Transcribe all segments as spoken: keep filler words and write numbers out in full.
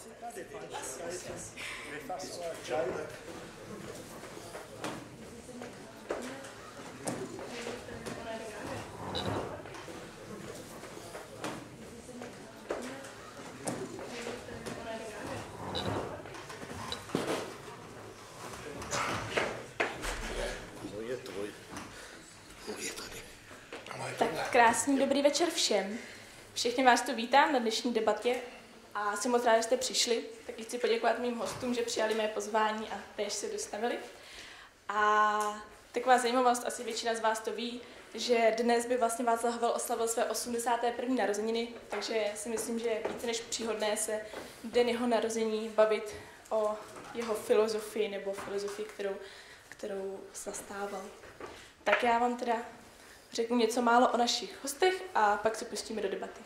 Tak krásný dobrý večer všem. Všechny vás tu vítám na dnešní debatě a jsem moc ráda, že jste přišli. Taky chci poděkovat mým hostům, že přijali mé pozvání a též se dostavili. A taková zajímavost, asi většina z vás to ví, že dnes by vlastně Václav Havel oslavil své osmdesáté první narozeniny, takže si myslím, že je více než příhodné se den jeho narození bavit o jeho filozofii nebo filozofii, kterou, kterou zastával. Tak já vám teda řeknu něco málo o našich hostech a pak se pustíme do debaty.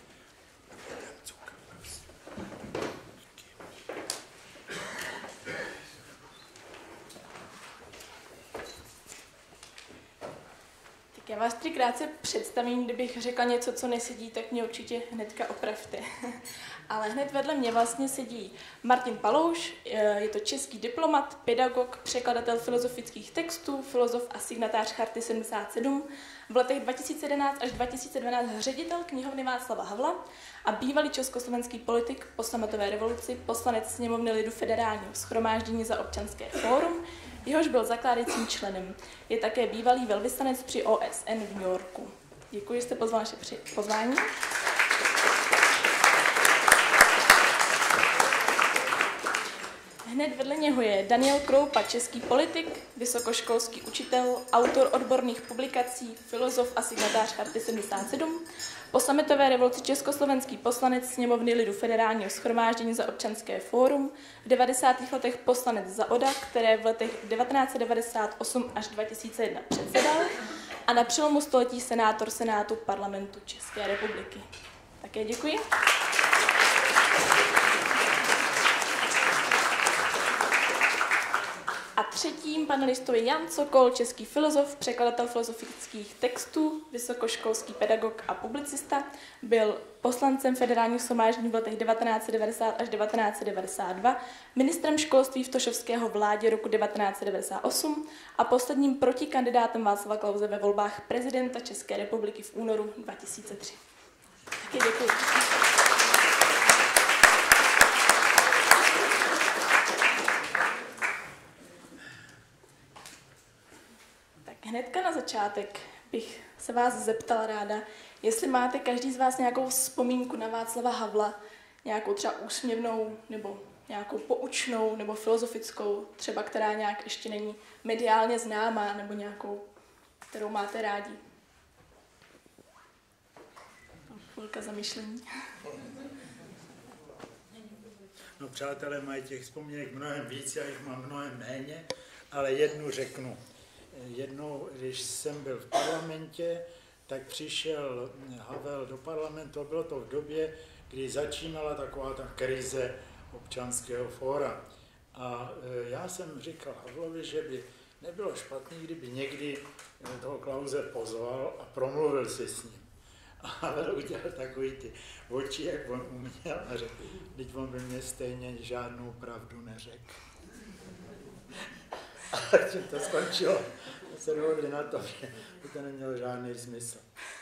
Tak já vás tři krátce představím, kdybych řekla něco, co nesedí, tak mě určitě hnedka opravte. Ale hned vedle mě vlastně sedí Martin Palouš, je to český diplomat, pedagog, překladatel filozofických textů, filozof a signatář Charty sedmdesát sedm, v letech dva tisíce jedenáct až dva tisíce dvanáct ředitel knihovny Václava Havla a bývalý československý politik po sametové revoluci, poslanec sněmovny lidu Federálního shromáždění za občanské fórum, jehož byl zakládajícím členem. Je také bývalý velvyslanec při O S N v New Yorku. Děkuji, že jste pozval naše pozvání. Hned vedle něho je Daniel Kroupa, český politik, vysokoškolský učitel, autor odborných publikací, filozof a signatář Charty sedmdesát sedm, po sametové revoluci československý poslanec sněmovny lidu Federálního shromáždění za občanské fórum, v devadesátých letech poslanec za O D A, které v letech devatenáct set devadesát osm až dva tisíce jedna předsedal a na přelomu století senátor Senátu Parlamentu České republiky. Také děkuji. A třetím panelistou je Jan Sokol, český filozof, překladatel filozofických textů, vysokoškolský pedagog a publicista. Byl poslancem Federálního shromáždění v letech devatenáct set devadesát až devatenáct set devadesát dva, ministrem školství v Tošovského vládě roku devatenáct set devadesát osm a posledním protikandidátem Václava Klause ve volbách prezidenta České republiky v únoru dva tisíce tři. Taky děkuji. Hnedka na začátek bych se vás zeptala ráda, jestli máte každý z vás nějakou vzpomínku na Václava Havla, nějakou třeba úsměvnou, nebo nějakou poučnou, nebo filozofickou, třeba která nějak ještě není mediálně známá, nebo nějakou, kterou máte rádi. Chvilka zamyšlení. No, přátelé mají těch vzpomínek mnohem víc, já jich mám mnohem méně, ale jednu řeknu. Jednou, když jsem byl v parlamentě, tak přišel Havel do parlamentu, bylo to v době, kdy začínala taková ta krize občanského fóra. A já jsem říkal Havlovi, že by nebylo špatný, kdyby někdy toho Klause pozval a promluvil si s ním. A Havel udělal takový ty oči, jak on uměl, a řekl, teď on by mě stejně žádnou pravdu neřekl. A tím to skončilo. Se dohodli na to, že to nemělo žádný smysl.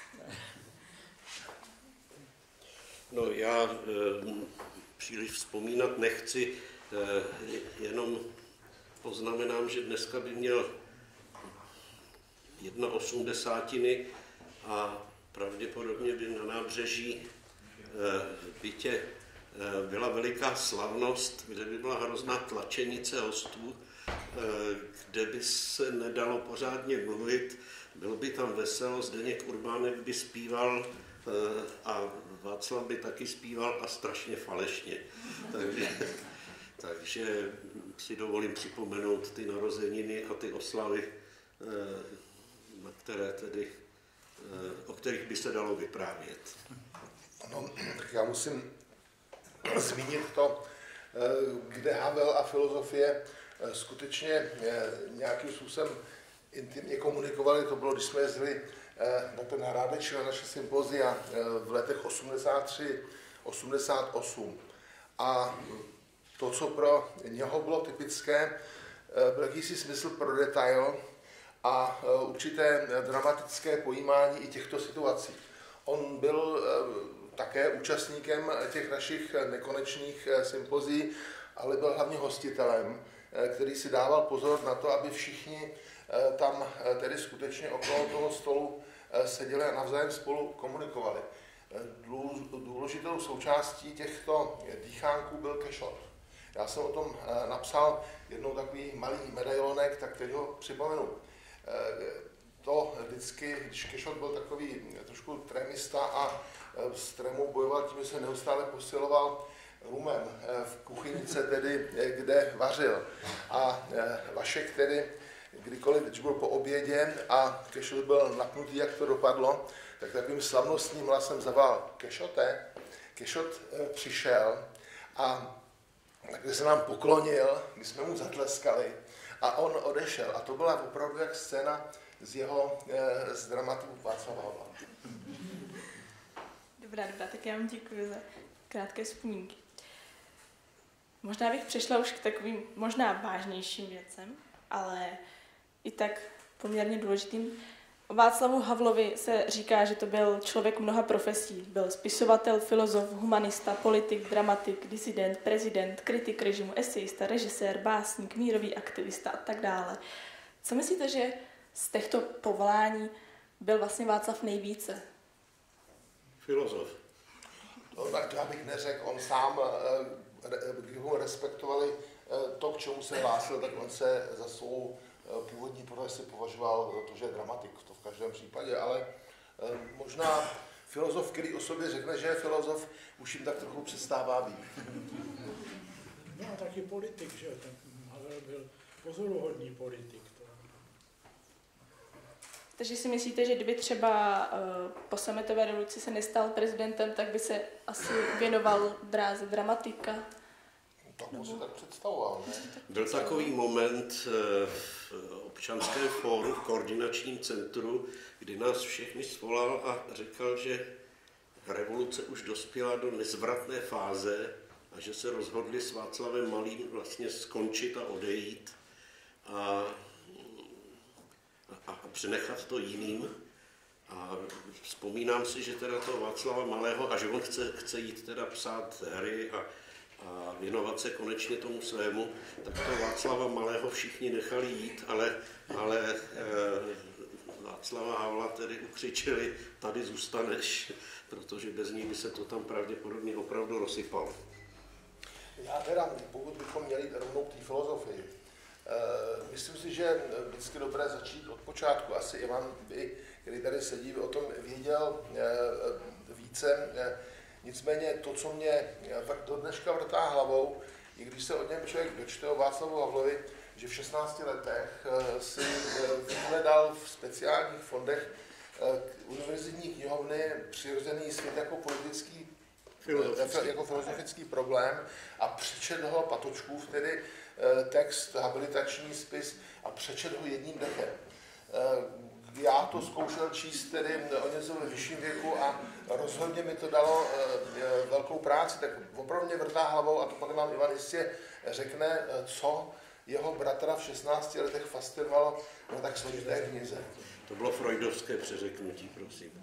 No, já e, příliš vzpomínat nechci, e, jenom poznamenám, že dneska by měl jedna osmdesátiny a pravděpodobně by na nábřeží e, v bytě e, byla veliká slavnost, kde by byla hrozná tlačenice hostů, kde by se nedalo pořádně mluvit, bylo by tam veselo, Zdeněk Urbánek by zpíval a Václav by taky zpíval a strašně falešně. Takže, takže si dovolím připomenout ty narozeniny a ty oslavy, na které tedy, o kterých by se dalo vyprávět. No, tak já musím zmínit to, kde Havel a filozofie skutečně nějakým způsobem intimně komunikovali. To bylo, když jsme jezdili na ten Hrábeč, na naše sympozia v letech osmdesát tři osmdesát osm. A to, co pro něho bylo typické, byl jakýsi smysl pro detail a určité dramatické pojímání i těchto situací. On byl také účastníkem těch našich nekonečných sympozí, ale byl hlavně hostitelem, který si dával pozor na to, aby všichni tam tedy skutečně okolo toho stolu seděli a navzájem spolu komunikovali. Důležitou součástí těchto dýchánků byl kešot. Já jsem o tom napsal jednou takový malý medailonek, tak teď ho připomenu. To vždycky, když kešot byl takový trošku trémista a s trémou bojoval tím, že se neustále posiloval rumem v kuchynice, tedy, kde vařil. A Vašek tedy, kdykoliv, když byl po obědě a kešot byl napnutý, jak to dopadlo, tak takovým slavnostním hlasem zavolal: Kešote. Kešot přišel a takže se nám poklonil, my jsme mu zatleskali a on odešel. A to byla opravdu jak scéna z jeho z dramatu Václava Havla. Dobrá, dobrá, tak já vám děkuji za krátké vzpomínky. Možná bych přešla už k takovým možná vážnějším věcem, ale i tak poměrně důležitým. O Václavu Havlovi se říká, že to byl člověk mnoha profesí. Byl spisovatel, filozof, humanista, politik, dramatik, disident, prezident, kritik režimu, esejista, režisér, básník, mírový aktivista a tak dále. Co myslíte, že z těchto povolání byl vlastně Václav nejvíce? Filozof. No, tak já bych neřekl, on sám, když ho respektovali to, k čemu se hlásil, tak on se za svou původní profesi považoval za to, že je dramatik, to v každém případě, ale možná filozof, který o sobě řekne, že je filozof, už jim tak trochu přestává být. No a taky politik, že jo, ten Havel byl pozoruhodný politik. To. Takže si myslíte, že kdyby třeba uh, po sametové revoluci se nestal prezidentem, tak by se asi věnoval dráze dramatika? Tak mu se tak představoval, ne? Byl takový moment v občanském fóru, v koordinačním centru, kdy nás všechny svolal a říkal, že revoluce už dospěla do nezvratné fáze a že se rozhodli s Václavem Malým vlastně skončit a odejít a, a, a přenechat to jiným. A vzpomínám si, že teda to Václava Malého, a že on chce, chce jít teda psát hry a a věnovat se konečně tomu svému, tak to Václava Malého všichni nechali jít, ale, ale e, Václava Havla tedy ukřičeli: tady zůstaneš, protože bez ní by se to tam pravděpodobně opravdu rozsypalo. Já teda, pokud bychom měli rovnou k té filozofii, e, myslím si, že vždycky dobré začít od počátku. Asi Ivan, by, který tady sedí, by o tom věděl e, více. E, Nicméně to, co mě do dneška vrtá hlavou, i když se od něm člověk dočte o Václavu Havlovi, že v šestnácti letech si vyhledal v speciálních fondech univerzitní knihovny Přirozený svět jako politický, filozofický. jako filozofický problém a přečet ho Patočkův, tedy text, habilitační spis, a přečet ho jedním dechem. Já to zkoušel číst tedy o něco ve vyšším věku a rozhodně mi to dalo e, velkou práci, tak opravdu mě vrtá hlavou, a to pak vám Ivan jistě řekne, co jeho bratra v šestnácti letech fascinovalo na tak složité knize. To bylo freudovské přeřeknutí, prosím.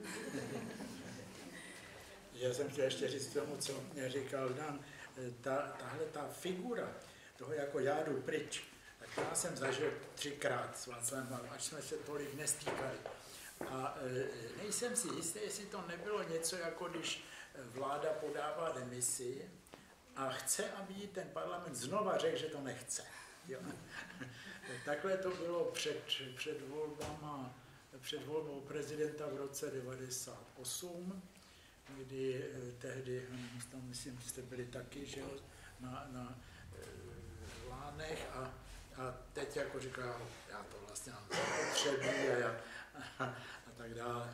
Já jsem chtěl ještě říct tomu, co mě říkal Dan, ta, tahle ta figura toho, jako já jdu pryč, tak já jsem zažil třikrát s Václavem Havlem, až jsme se tolik nestýkali. A e, nejsem si jistý, jestli to nebylo něco, jako když vláda podává demisi a chce, aby jí ten parlament znova řekl, že to nechce. Jo. Takhle to bylo před, před volbama, před volbou prezidenta v roce devadesát osm, kdy tehdy, myslím, že jste byli taky, že jo, na, na e, Lánech a A teď jako říká, já to vlastně mám zapotřebí a, já, a, a tak dále.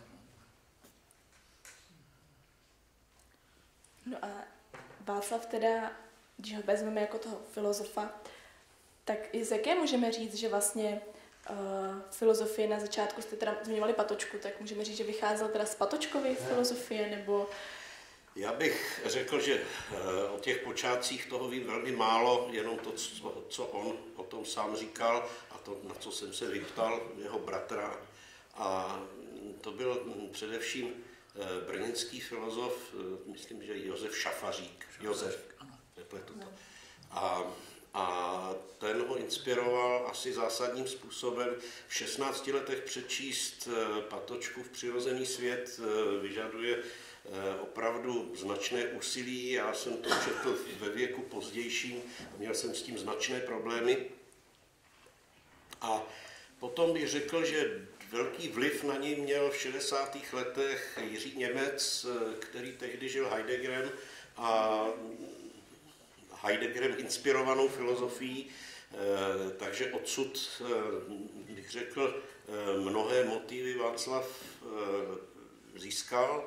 No a Václav teda, když ho vezmeme jako toho filozofa, tak i z jaké můžeme říct, že vlastně uh, filozofie na začátku, jste teda zmiňovali Patočku, tak můžeme říct, že vycházel teda z Patočkovy filozofie, nebo Já bych řekl, že o těch počátcích toho vím velmi málo, jenom to, co, co on o tom sám říkal a to, na co jsem se vyptal jeho bratra. A to byl především brněnský filozof, myslím, že Josef Šafařík. Josef, nepletu to. A, a ten ho inspiroval asi zásadním způsobem. V šestnácti letech přečíst Patočku v Přirozený svět vyžaduje opravdu značné úsilí. Já jsem to četl ve věku pozdějším, měl jsem s tím značné problémy. A potom bych řekl, že velký vliv na něj měl v šedesátých letech Jiří Němec, který tehdy žil Heideggerem a Heideggerem inspirovanou filozofií, takže odsud bych řekl, mnohé motivy Václav získal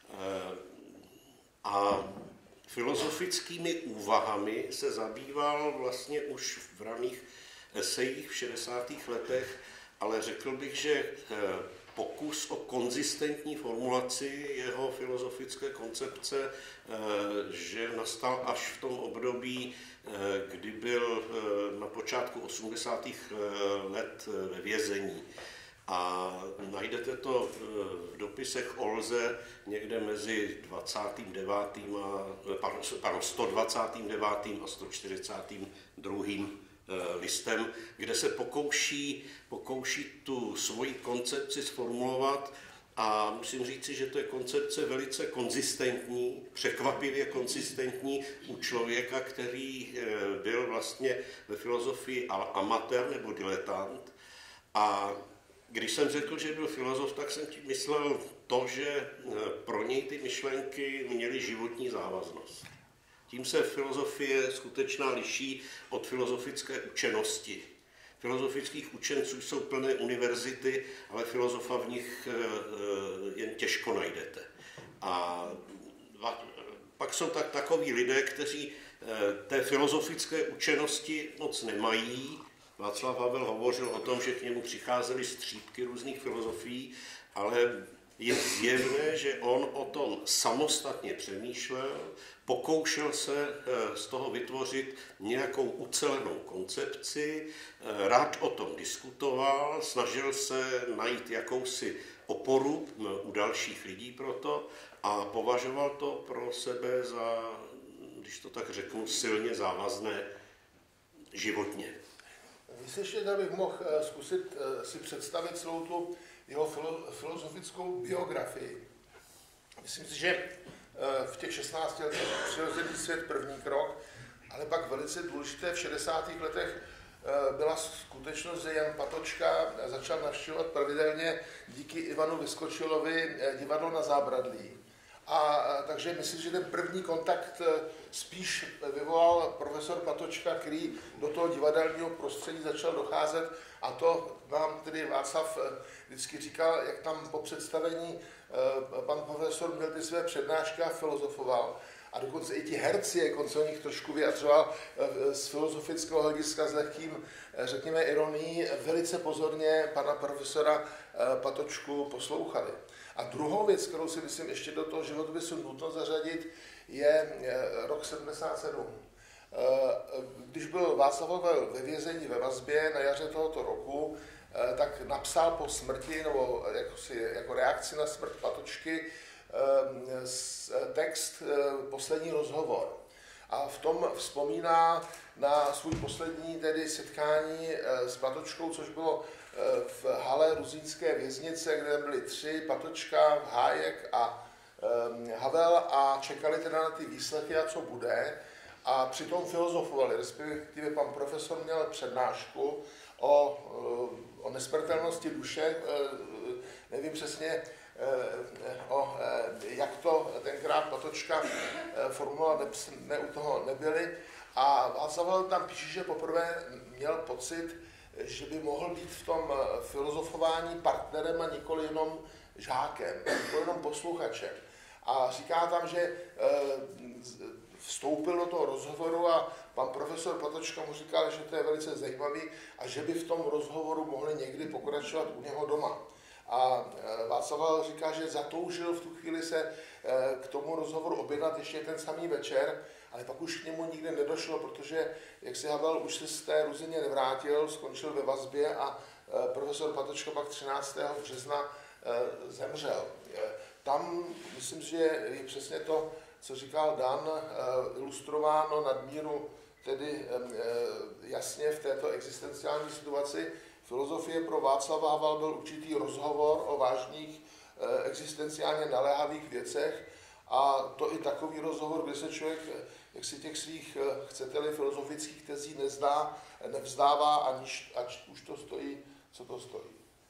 a filozofickými úvahami se zabýval vlastně už v raných esejích v šedesátých letech, ale řekl bych, že pokus o konzistentní formulaci jeho filozofické koncepce, že nastal až v tom období, kdy byl na počátku osmdesátých let ve vězení. A najdete to v dopisech Olze někde mezi dvacátým devátým a, pardon, sto dvacátým devátým a sto čtyřicátým druhým listem, kde se pokouší, pokouší tu svoji koncepci sformulovat a musím říci, že to je koncepce velice konzistentní, překvapivě konzistentní u člověka, který byl vlastně ve filozofii amatér nebo diletant. A když jsem řekl, že byl filozof, tak jsem tím myslel to, že pro něj ty myšlenky měly životní závaznost. Tím se filozofie skutečná liší od filozofické učenosti. Filozofických učenců jsou plné univerzity, ale filozofa v nich jen těžko najdete. A pak jsou tak takoví lidé, kteří té filozofické učenosti moc nemají. Václav Havel hovořil o tom, že k němu přicházely střípky různých filozofií, ale je zjevné, že on o tom samostatně přemýšlel, pokoušel se z toho vytvořit nějakou ucelenou koncepci, rád o tom diskutoval, snažil se najít jakousi oporu u dalších lidí pro to a považoval to pro sebe za, když to tak řeknu, silně závazné životně. Myslím, že bych mohl zkusit si představit celou tu jeho filozofickou biografii. Myslím si, že v těch šestnácti letech Přirozený svět první krok, ale pak velice důležité v šedesátých letech byla skutečnost, že Jan Patočka začal navštěvovat pravidelně díky Ivanu Vyskočilovi divadlo na Zábradlí. A takže myslím, že ten první kontakt spíš vyvolal profesor Patočka, který do toho divadelního prostředí začal docházet, a to nám tedy Václav vždycky říkal, jak tam po představení pan profesor měl ty své přednášky a filozofoval. A dokonce i ti herci, jak on se o nich trošku vyjadřoval z filozofického hlediska s lehkým, řekněme, ironií, velice pozorně pana profesora Patočku poslouchali. A druhou věc, kterou si myslím ještě do toho životopisu nutno zařadit, je rok sedmdesát sedm. Když byl Václav Havel ve vězení ve vazbě na jaře tohoto roku, tak napsal po smrti, nebo jako, si, jako reakci na smrt Patočky, text Poslední rozhovor. A v tom vzpomíná na svůj poslední tedy setkání s Patočkou, což bylo v hale Ruzínské věznice, kde byli tři, Patočka, Hájek a Havel, a čekali teda na ty výslechy a co bude. A přitom filozofovali, respektive pan profesor měl přednášku o, o nesmrtelnosti duše, nevím přesně, o, jak to tenkrát Patočka formuloval, ne, ne u toho nebyli. A Václav Havel tam píše, že poprvé měl pocit, že by mohl být v tom filozofování partnerem a nikoli jenom žákem, nikoli jenom posluchačem. A říká tam, že vstoupil do toho rozhovoru a pan profesor Patočka mu říkal, že to je velice zajímavý a že by v tom rozhovoru mohli někdy pokračovat u něho doma. A Václav Havel říká, že zatoužil v tu chvíli se k tomu rozhovoru objednat ještě ten samý večer, ale pak už k němu nikdy nedošlo, protože jak si Havel už se z té Ruzyně nevrátil, skončil ve vazbě a profesor Patočka pak třináctého března zemřel. Tam myslím, že je přesně to, co říkal Dan, ilustrováno nadmíru tedy jasně v této existenciální situaci. Filozofie pro Václava Havla byl určitý rozhovor o vážných existenciálně naléhavých věcech a to i takový rozhovor, kde se člověk jak si těch svých, chcete-li, filozofických tezí nezdá, nevzdává, aniž ať už to stojí, co to stojí.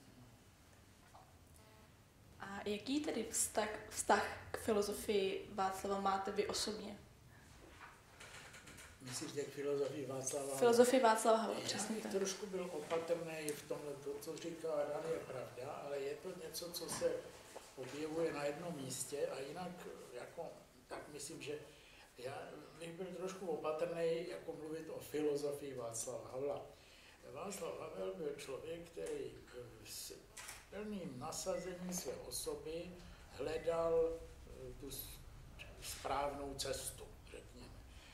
A jaký tedy vztah, vztah k filozofii Václava máte vy osobně? Myslíš, že k filozofii Václava Havla? Filozofii Václava Havla, přesně tak. Já bych trošku byl opatrný v tomhle, to, co říká Dan, je pravda, ale je to něco, co se objevuje na jednom místě a jinak, jako, tak myslím, že já bych byl trošku opatrný, jako mluvit o filozofii Václava Havla. Václav Havel byl člověk, který s plným nasazením své osoby hledal tu správnou cestu, řekněme.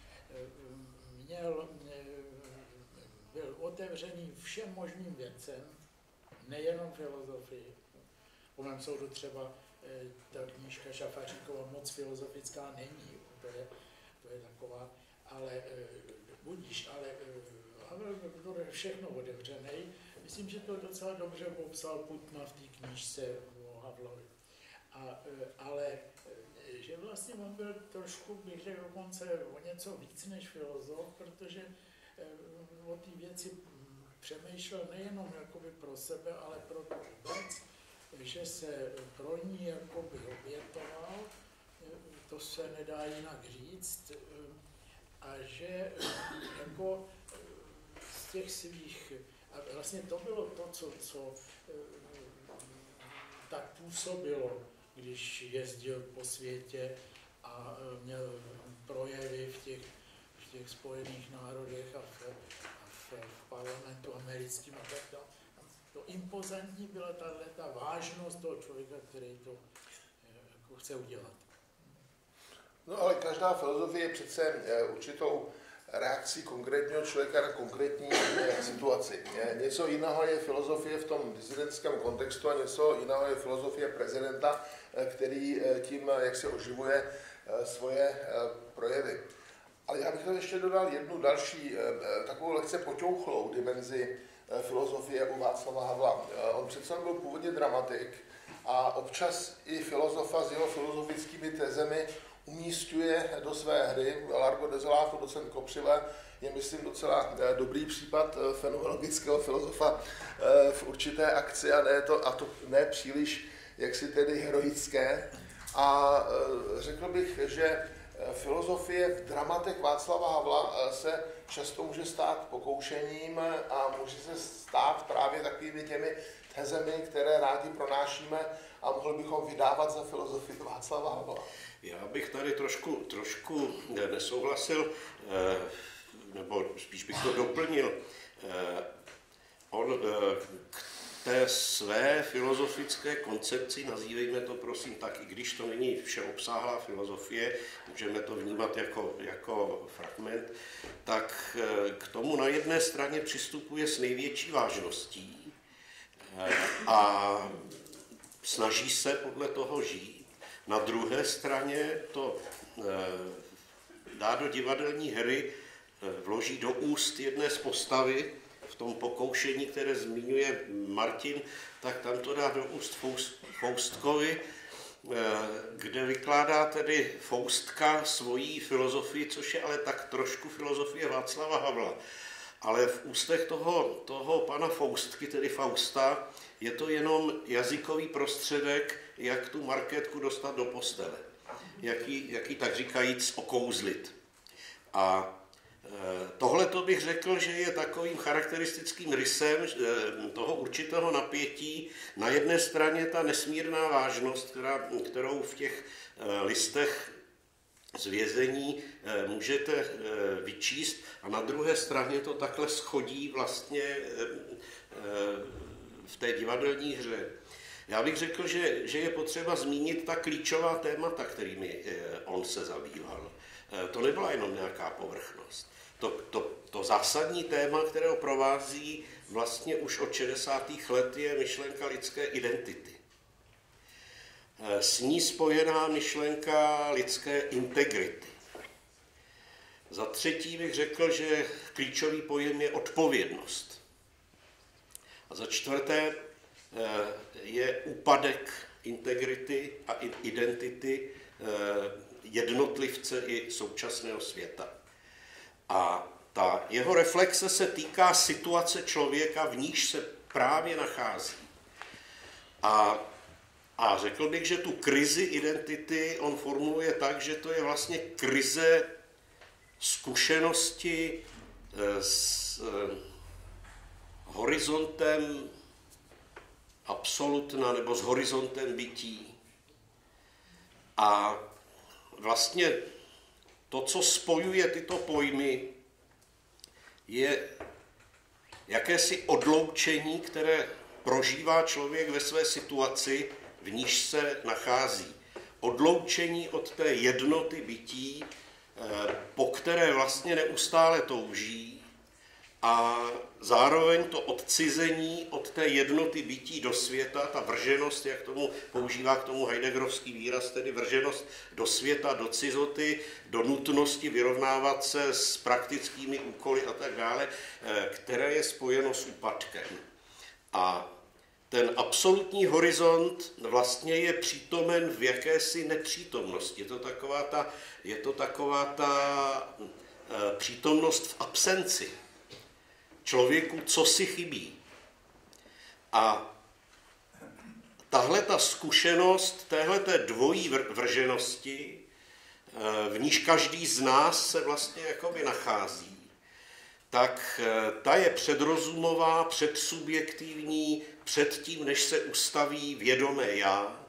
Měl, byl otevřený všem možným věcem, nejenom filozofii. Po mém soudu třeba ta knížka Šafaříkova moc filozofická není, to je, to je taková, ale budíš, ale Havel byl všechno otevřený. Myslím, že to docela dobře popsal Putna v té knížce o Havlovi. A, ale že vlastně on byl trošku, bych řekl dokonce o něco víc než filozof, protože o té věci přemýšlel nejenom jakoby pro sebe, ale pro to vůbec, že se pro ní jakoby obětoval, to se nedá jinak říct, a že jako z těch svých, a vlastně to bylo to, co, co tak působilo, když jezdil po světě a měl projevy v těch, v těch Spojených národech a v, a v, v parlamentu americkém a tak dále. To impozantní byla tato ta vážnost toho člověka, který to jako chce udělat. No ale každá filozofie je přece určitou reakcí konkrétního člověka na konkrétní situaci. Něco jiného je filozofie v tom disidentském kontextu a něco jiného je filozofie prezidenta, který tím, jak se oživuje svoje projevy. Ale já bych to ještě dodal jednu další, takovou lehce poťouchlou dimenzi filozofie u Václava Havla. On přece byl původně dramatik a občas i filozofa s jeho filozofickými tezemi umísťuje do své hry. Largo Dezolato, docent Kopřiva, je, myslím, docela dobrý případ fenomenologického filozofa v určité akci a ne to, a to ne příliš jaksi tedy heroické. A řekl bych, že filozofie v dramatech Václava Havla se často může stát pokoušením a může se stát právě takovými těmi tezemi, které rádi pronášíme a mohli bychom vydávat za filozofii Václava Havla. Já bych tady trošku, trošku nesouhlasil, nebo spíš bych to doplnil. On k té své filozofické koncepci, nazývejme to prosím tak, i když to není všeobsáhlá filozofie, můžeme to vnímat jako, jako fragment, tak k tomu na jedné straně přistupuje s největší vážností a snaží se podle toho žít. Na druhé straně to dá do divadelní hry, vloží do úst jedné z postavy, v tom pokoušení, které zmiňuje Martin, tak tam to dá do úst Faustkovi, kde vykládá tedy Faustka svojí filozofii, což je ale tak trošku filozofie Václava Havla. Ale v ústech toho, toho pana Faustky, tedy Fausta, je to jenom jazykový prostředek, jak tu markétku dostat do postele. Jaký, jaký tak říkajíc okouzlit. A tohle to bych řekl, že je takovým charakteristickým rysem toho určitého napětí. Na jedné straně ta nesmírná vážnost, která, kterou v těch listech z vězení můžete vyčíst, a na druhé straně to takhle schodí vlastně v té divadelní hře. Já bych řekl, že, že je potřeba zmínit ta klíčová témata, kterými on se zabýval. To nebyla jenom nějaká povrchnost. To, to, to zásadní téma, které ho provází vlastně už od šedesátých let, je myšlenka lidské identity. S ní spojená myšlenka lidské integrity. Za třetí bych řekl, že klíčový pojem je odpovědnost. A za čtvrté je úpadek integrity a identity jednotlivce i současného světa. A ta jeho reflexe se týká situace člověka, v níž se právě nachází. A, a řekl bych, že tu krizi identity on formuluje tak, že to je vlastně krize zkušenosti s horizontem absolutna nebo s horizontem bytí. A vlastně to, co spojuje tyto pojmy, je jakési odloučení, které prožívá člověk ve své situaci, v níž se nachází. Odloučení od té jednoty bytí, po které vlastně neustále touží, a zároveň to odcizení od té jednoty bytí do světa, ta vrženost, jak tomu používá k tomu heideggerovský výraz, tedy vrženost do světa, do cizoty, do nutnosti vyrovnávat se s praktickými úkoly a tak dále, které je spojeno s úpadkem. A ten absolutní horizont vlastně je přítomen v jakési nepřítomnosti. Je to taková ta, je to taková ta přítomnost v absenci. Člověku, co si chybí. A tahle ta zkušenost téhleté dvojí vrženosti, v níž každý z nás se vlastně jakoby nachází, tak ta je předrozumová, předsubjektivní, předtím, než se ustaví vědomé já.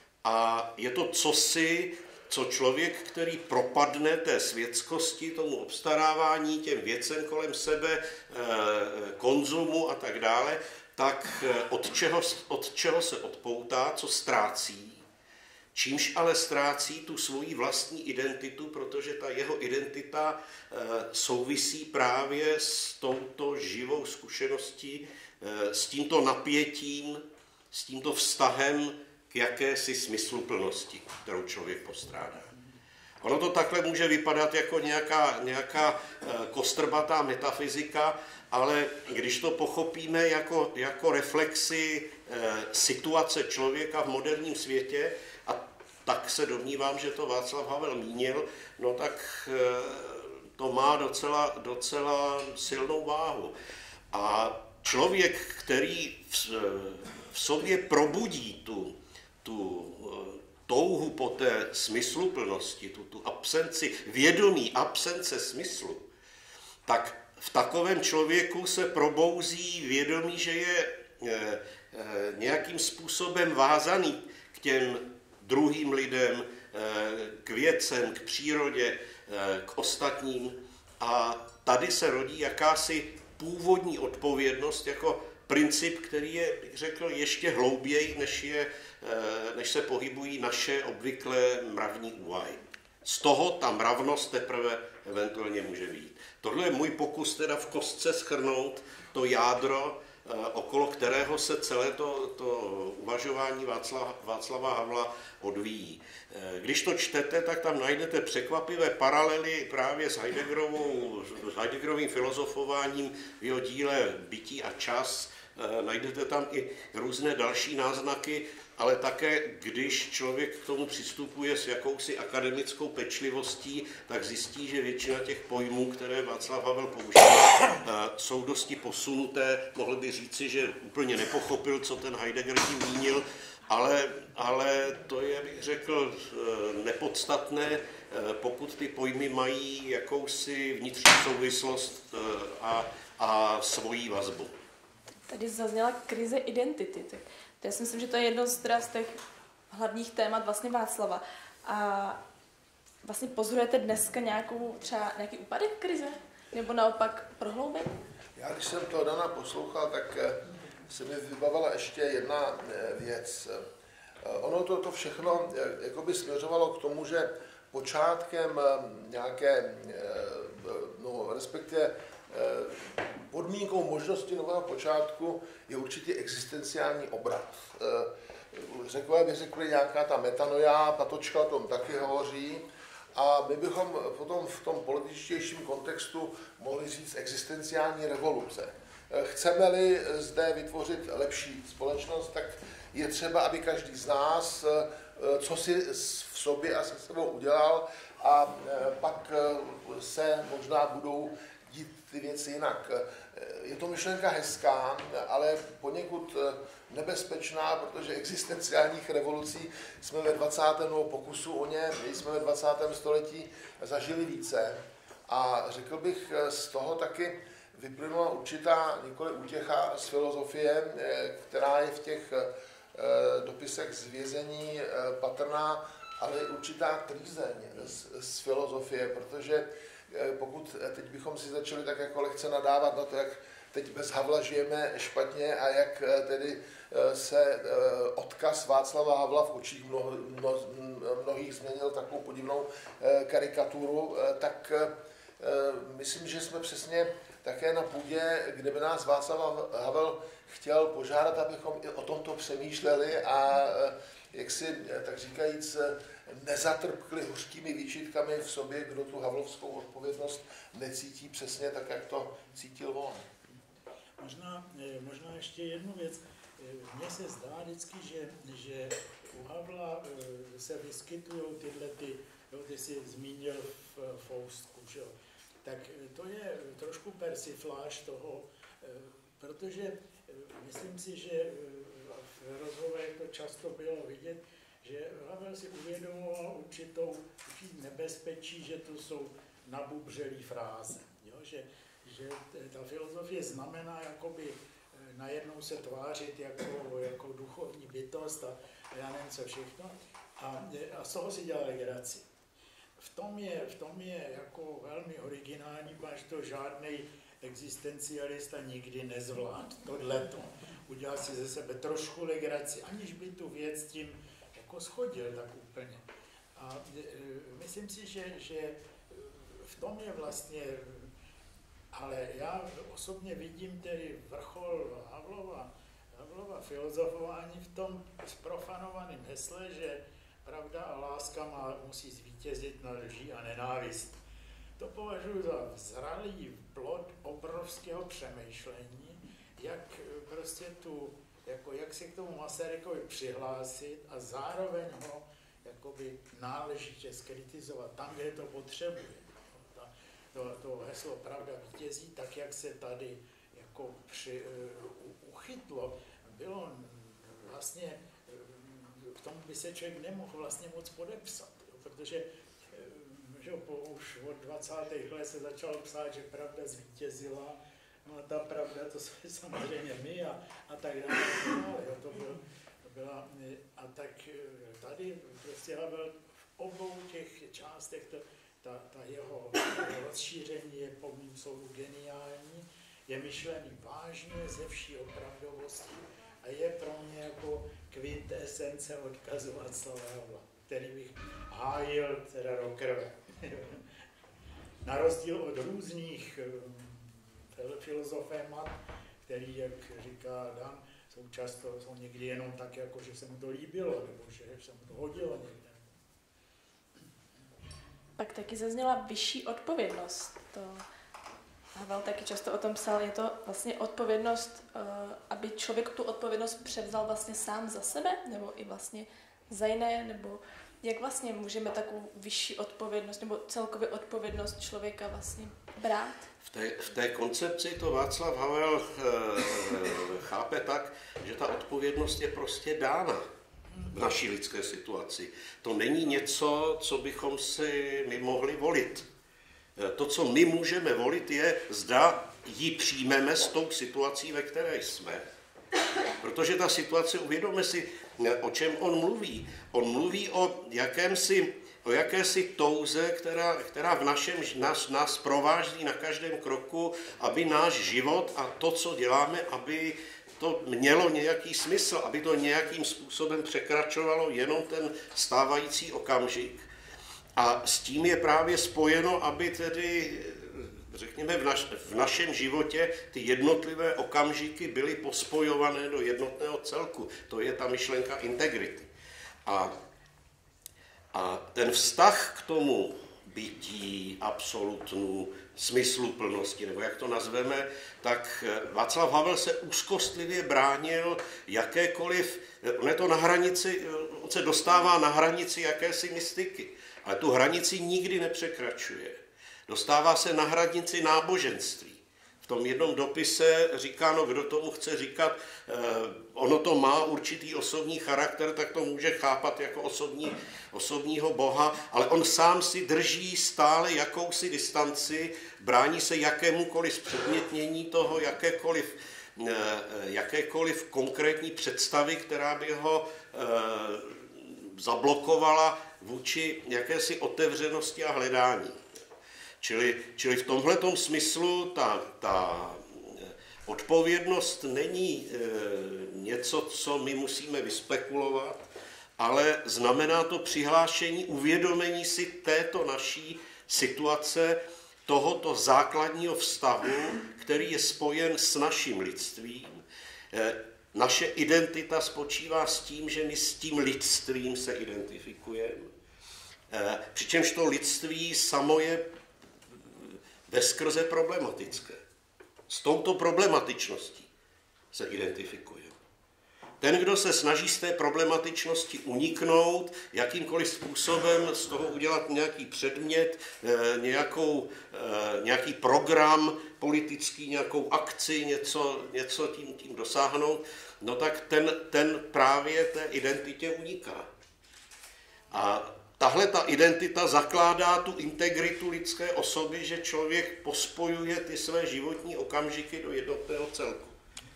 A je to cosi, co člověk, který propadne té světskosti, tomu obstarávání, těm věcem kolem sebe, konzumu a tak dále, tak od čeho, od čeho se odpoutá, co ztrácí, čímž ale ztrácí tu svoji vlastní identitu, protože ta jeho identita souvisí právě s touto živou zkušeností, s tímto napětím, s tímto vztahem k jakési smysluplnosti, kterou člověk postrádá. Ono to takhle může vypadat jako nějaká, nějaká kostrbatá metafyzika, ale když to pochopíme jako, jako reflexi situace člověka v moderním světě, a tak se domnívám, že to Václav Havel mínil, no tak to má docela, docela silnou váhu. A člověk, který v, v sobě probudí tu tu touhu po té smysluplnosti, tu, tu absenci, vědomí absence smyslu, tak v takovém člověku se probouzí vědomí, že je e, e, nějakým způsobem vázaný k těm druhým lidem, e, k věcem, k přírodě, e, k ostatním. A tady se rodí jakási původní odpovědnost jako princip, který je, bych řekl, ještě hlouběji, než, je, než se pohybují naše obvyklé mravní úvahy. Z toho ta mravnost teprve eventuálně může být. Tohle je můj pokus teda v kostce shrnout to jádro, okolo kterého se celé to, to uvažování Václava, Václava Havla odvíjí. Když to čtete, tak tam najdete překvapivé paralely právě s, Heideggerovou, s Heideggerovým filozofováním v jeho díle Bytí a čas. Najdete tam i různé další náznaky, ale také, když člověk k tomu přistupuje s jakousi akademickou pečlivostí, tak zjistí, že většina těch pojmů, které Václav Havel používá, jsou dosti posunuté. Mohl by říci, že úplně nepochopil, co ten Heidegger tím mínil, ale, ale to je, bych řekl, nepodstatné, pokud ty pojmy mají jakousi vnitřní souvislost a, a svoji vazbu. Tady zazněla krize identity. Tak to já si myslím, že to je jedno z, z těch hlavních témat vlastně Václava. A vlastně pozorujete dneska nějakou, třeba nějaký úpadek krize? Nebo naopak prohloubení? Já když jsem to Dana poslouchal, tak se mi vybavila ještě jedna věc. Ono to, to všechno jakoby směřovalo k tomu, že počátkem nějaké, no, respektive podmínkou možnosti nového počátku je určitě existenciální obrat. Řekové by řekli nějaká ta metanoia, Patočka o tom taky hovoří, a my bychom potom v tom političtějším kontextu mohli říct existenciální revoluce. Chceme-li zde vytvořit lepší společnost, tak je třeba, aby každý z nás co si v sobě a se sebou udělal, a pak se možná budou dít ty věci jinak. Je to myšlenka hezká, ale poněkud nebezpečná, protože existenciálních revolucí jsme ve dvacátém nebo pokusu o ně, jsme ve dvacátém století zažili více. A řekl bych, z toho taky vyplynula určitá nikoli útěcha z filozofie, která je v těch dopisech z vězení patrná, ale i určitá trýzeň z, z filozofie, protože pokud teď bychom si začali tak jako lehce nadávat na to, jak teď bez Havla žijeme špatně a jak tedy se odkaz Václava Havla v očích mno, mno, mnohých změnil takovou podivnou karikaturu, tak myslím, že jsme přesně také na půdě, kde by nás Václav Havel chtěl požádat, abychom i o tomto přemýšleli a jak si, tak říkajíc, nezatrpkli hořkými výčitkami v sobě, kdo tu havlovskou odpovědnost necítí přesně tak, jak to cítil on. Možná, možná ještě jednu věc. Mně se zdá vždycky, že, že u Havla se vyskytují tyhle ty, jo, ty jsi zmínil v Faustku, že jo. Tak to je trošku persifláž toho, protože myslím si, že v rozhovorech to často bylo vidět, že Havel si uvědomoval určitou, určitý nebezpečí, že to jsou nabubřelý fráze. Jo? Že, že ta filozofie znamená jakoby najednou se tvářit jako, jako duchovní bytost a, a já nevím co všechno. A, a z toho si dělá legraci. V tom je, v tom je jako velmi originální, protože to žádný existencialista nikdy nezvládl. Tohleto. Udělal si ze sebe trošku legraci, aniž by tu věc tím jako schodil tak úplně. A e, myslím si, že, že v tom je vlastně, ale já osobně vidím tedy vrchol Havlova, Havlova filozofování v tom zprofanovaném hesle, že pravda a láska má, musí zvítězit na lží a nenávist. To považuji za zralý plod obrovského přemýšlení, jak prostě tu, jako jak se k tomu Masarykovi přihlásit a zároveň ho jakoby náležitě skritizovat tam, kde to potřebuje. To, to heslo pravda vítězí, tak jak se tady jako při, uh, uchytlo, bylo vlastně, uh, k tomu by se člověk nemohl vlastně moc podepsat, jo, protože uh, že po, už od dvacátých let se začalo psát, že pravda zvítězila. No a ta pravda, to jsme samozřejmě my a, a tak dále. Jo, to byl, to byla, a tak tady prostě Havel v obou těch částech, to, ta, ta jeho rozšíření je po mým soudu geniální, je myšlený vážně, ze vší opravdovosti a je pro mě jako kvintesence odkazu Václava Havla, který bych hájil teda do krve. Na rozdíl od různých filozofé mat, který, jak říká Dan, jsou často, jsou někdy jenom tak, jako že se mu to líbilo, nebo že se mu to hodilo někde. Pak taky zazněla vyšší odpovědnost. To Havel taky často o tom psal, je to vlastně odpovědnost, aby člověk tu odpovědnost převzal vlastně sám za sebe, nebo i vlastně za jiné, nebo jak vlastně můžeme takovou vyšší odpovědnost, nebo celkově odpovědnost člověka vlastně brát? V té, v té koncepci to Václav Havel e, chápe tak, že ta odpovědnost je prostě dána v naší lidské situaci. To není něco, co bychom si my mohli volit. To, co my můžeme volit, je, zda ji přijmeme s tou situací, ve které jsme. Protože ta situace, uvědomme si, o čem on mluví. On mluví o jakémsi, o jakési touze, která, která v našem, nás, nás provází na každém kroku, aby náš život a to, co děláme, aby to mělo nějaký smysl, aby to nějakým způsobem překračovalo jenom ten stávající okamžik. A s tím je právě spojeno, aby tedy, řekněme, v, naš, v našem životě ty jednotlivé okamžiky byly pospojované do jednotného celku. To je ta myšlenka integrity. A, a ten vztah k tomu bytí, absolutnu, smysluplnosti, nebo jak to nazveme, tak Václav Havel se úzkostlivě bránil jakékoliv, on je to na hranici, on se dostává na hranici jakési mystiky, ale tu hranici nikdy nepřekračuje. Dostává se na hranici náboženství. V tom jednom dopise říká, no kdo tomu chce říkat, eh, ono to má určitý osobní charakter, tak to může chápat jako osobní, osobního boha, ale on sám si drží stále jakousi distanci, brání se jakémukoliv zpředmětnění toho, jakékoliv, eh, jakékoliv konkrétní představy, která by ho eh, zablokovala vůči jakési otevřenosti a hledání. Čili, čili v tomhletom smyslu ta, ta odpovědnost není e, něco, co my musíme vyspekulovat, ale znamená to přihlášení, uvědomení si této naší situace, tohoto základního vztahu, který je spojen s naším lidstvím. E, naše identita spočívá s tím, že my s tím lidstvím se identifikujeme. E, přičemž to lidství samo je veskrze problematické. S touto problematičností se identifikujeme. Ten, kdo se snaží z té problematičnosti uniknout, jakýmkoliv způsobem z toho udělat nějaký předmět, nějakou, nějaký program politický, nějakou akci, něco, něco tím, tím dosáhnout, no tak ten, ten právě té identitě uniká. A tahle ta identita zakládá tu integritu lidské osoby, že člověk pospojuje ty své životní okamžiky do jednotného celku.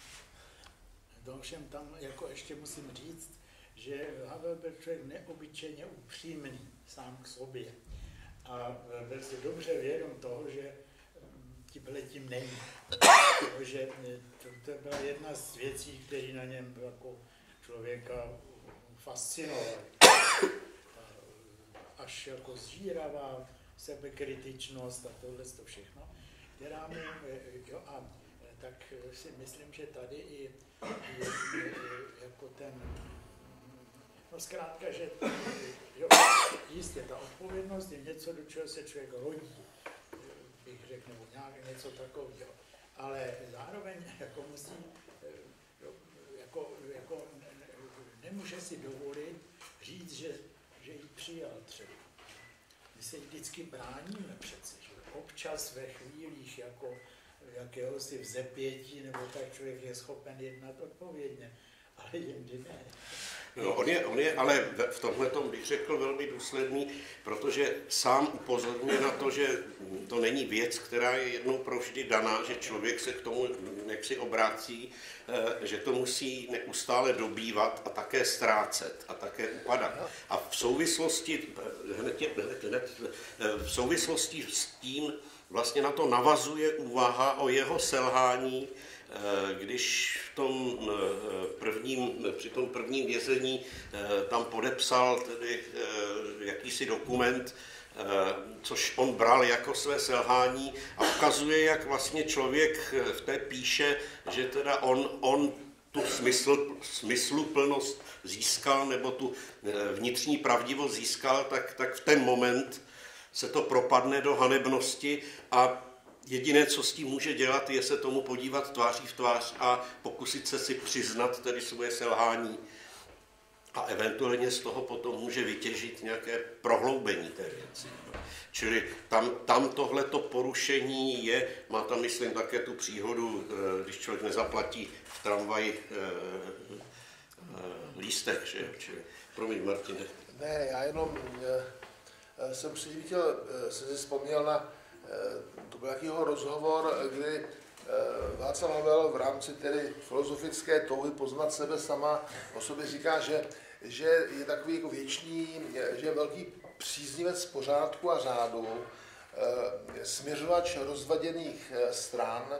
Ovšem tam jako ještě musím říct, že Havel byl člověk neobyčejně upřímný sám k sobě. A byl si dobře vědom toho, že tímhle tím není. Protože to, to byla jedna z věcí, které na něm jako člověka fascinovaly. Až jako zžíravá sebekritičnost a tohle to všechno, která mi, jo, a tak si myslím, že tady i, i, i jako ten, no zkrátka, že jo, jistě ta odpovědnost je něco, do čeho se člověk rodí, bych řekl, nebo nějak něco takového, ale zároveň jako musí, jo, jako, jako nemůže si dovolit říct, že že ji přijal třeba. My se vždycky bráníme přece, že občas ve chvílích jako jakéhosi vzepětí, nebo tak člověk je schopen jednat odpovědně, ale jindy ne. No, on, je, on je ale v tomhletom bych řekl velmi důsledný, protože sám upozorňuje na to, že to není věc, která je jednou provždy daná, že člověk se k tomu jaksi obrácí, že to musí neustále dobývat a také ztrácet a také upadat. A v souvislosti, hned, hned, hned, v souvislosti s tím vlastně na to navazuje úvaha o jeho selhání, když v tom prvním, při tom prvním vězení tam podepsal tedy jakýsi dokument, což on bral jako své selhání a ukazuje, jak vlastně člověk v té píše, že teda on, on tu smysl, smysluplnost získal, nebo tu vnitřní pravdivost získal, tak, tak v ten moment se to propadne do hanebnosti a jediné, co s tím může dělat, je se tomu podívat tváří v tvář a pokusit se si přiznat tedy svoje selhání. A eventuálně z toho potom může vytěžit nějaké prohloubení té věci. Čili tam, tam tohleto porušení je, má tam, myslím, také tu příhodu, když člověk nezaplatí v tramvaji lístek, že? Čili, promiň, Martine. Ne, já jenom jsem si chtěl, jsem si vzpomněl na, to byl jakýho rozhovor, kdy Václav Havel v rámci tedy filozofické touhy poznat sebe sama o sobě říká, že, že je takový jako věčný, že je velký příznivec pořádku a řádu, směřovač rozvaděných stran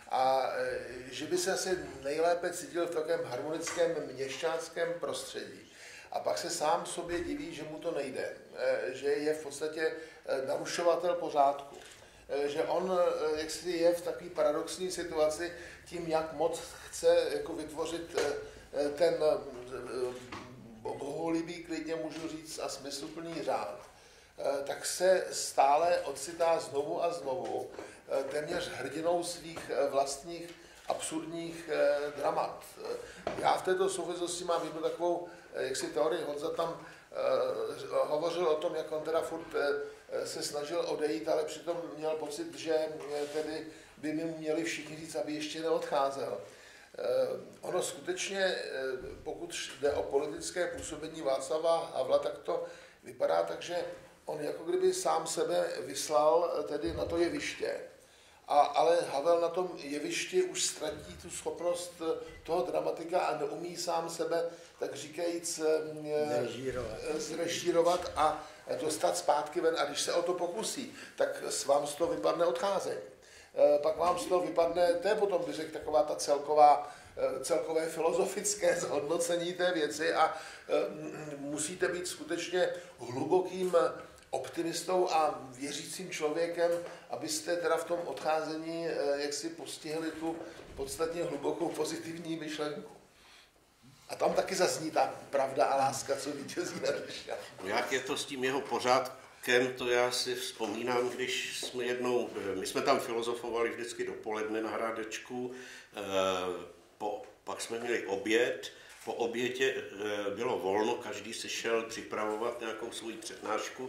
a že by se asi nejlépe cítil v takovém harmonickém měšťanském prostředí. A pak se sám sobě diví, že mu to nejde, že je v podstatě narušovatel pořádku, že on jaksi je v takové paradoxní situaci tím, jak moc chce jako vytvořit ten bohulibý, klidně můžu říct, a smysluplný řád, tak se stále ocitá znovu a znovu téměř hrdinou svých vlastních absurdních dramat. Já v této souvislosti mám jednu takovou jaksi teorii. Honza tam hovořil o tom, jak on teda furt se snažil odejít, ale přitom měl pocit, že tedy by mi měli všichni říct, aby ještě neodcházel. Ono skutečně, pokud jde o politické působení Václava Havla, tak to vypadá tak, že on jako kdyby sám sebe vyslal tedy na to jeviště. A, ale Havel na tom jevišti už ztratí tu schopnost toho dramatika a neumí sám sebe, tak říkajíc, zrežírovat a dostat zpátky ven. A když se o to pokusí, tak s vám z toho vypadne odcházení. Pak vám z toho vypadne, to je potom, bych řekl, taková ta celková, celkové filozofické zhodnocení té věci a musíte být skutečně hlubokým optimistou a věřícím člověkem, abyste teda v tom odcházení jak si postihli tu podstatně hlubokou pozitivní myšlenku. A tam taky zazní ta pravda a láska, co vítězí nad šťastím. Jak je to s tím jeho pořádkem, to já si vzpomínám, když jsme jednou, my jsme tam filozofovali vždycky dopoledne na Hrádečku, po, pak jsme měli oběd, po obědě bylo volno, každý si šel připravovat nějakou svou přednášku,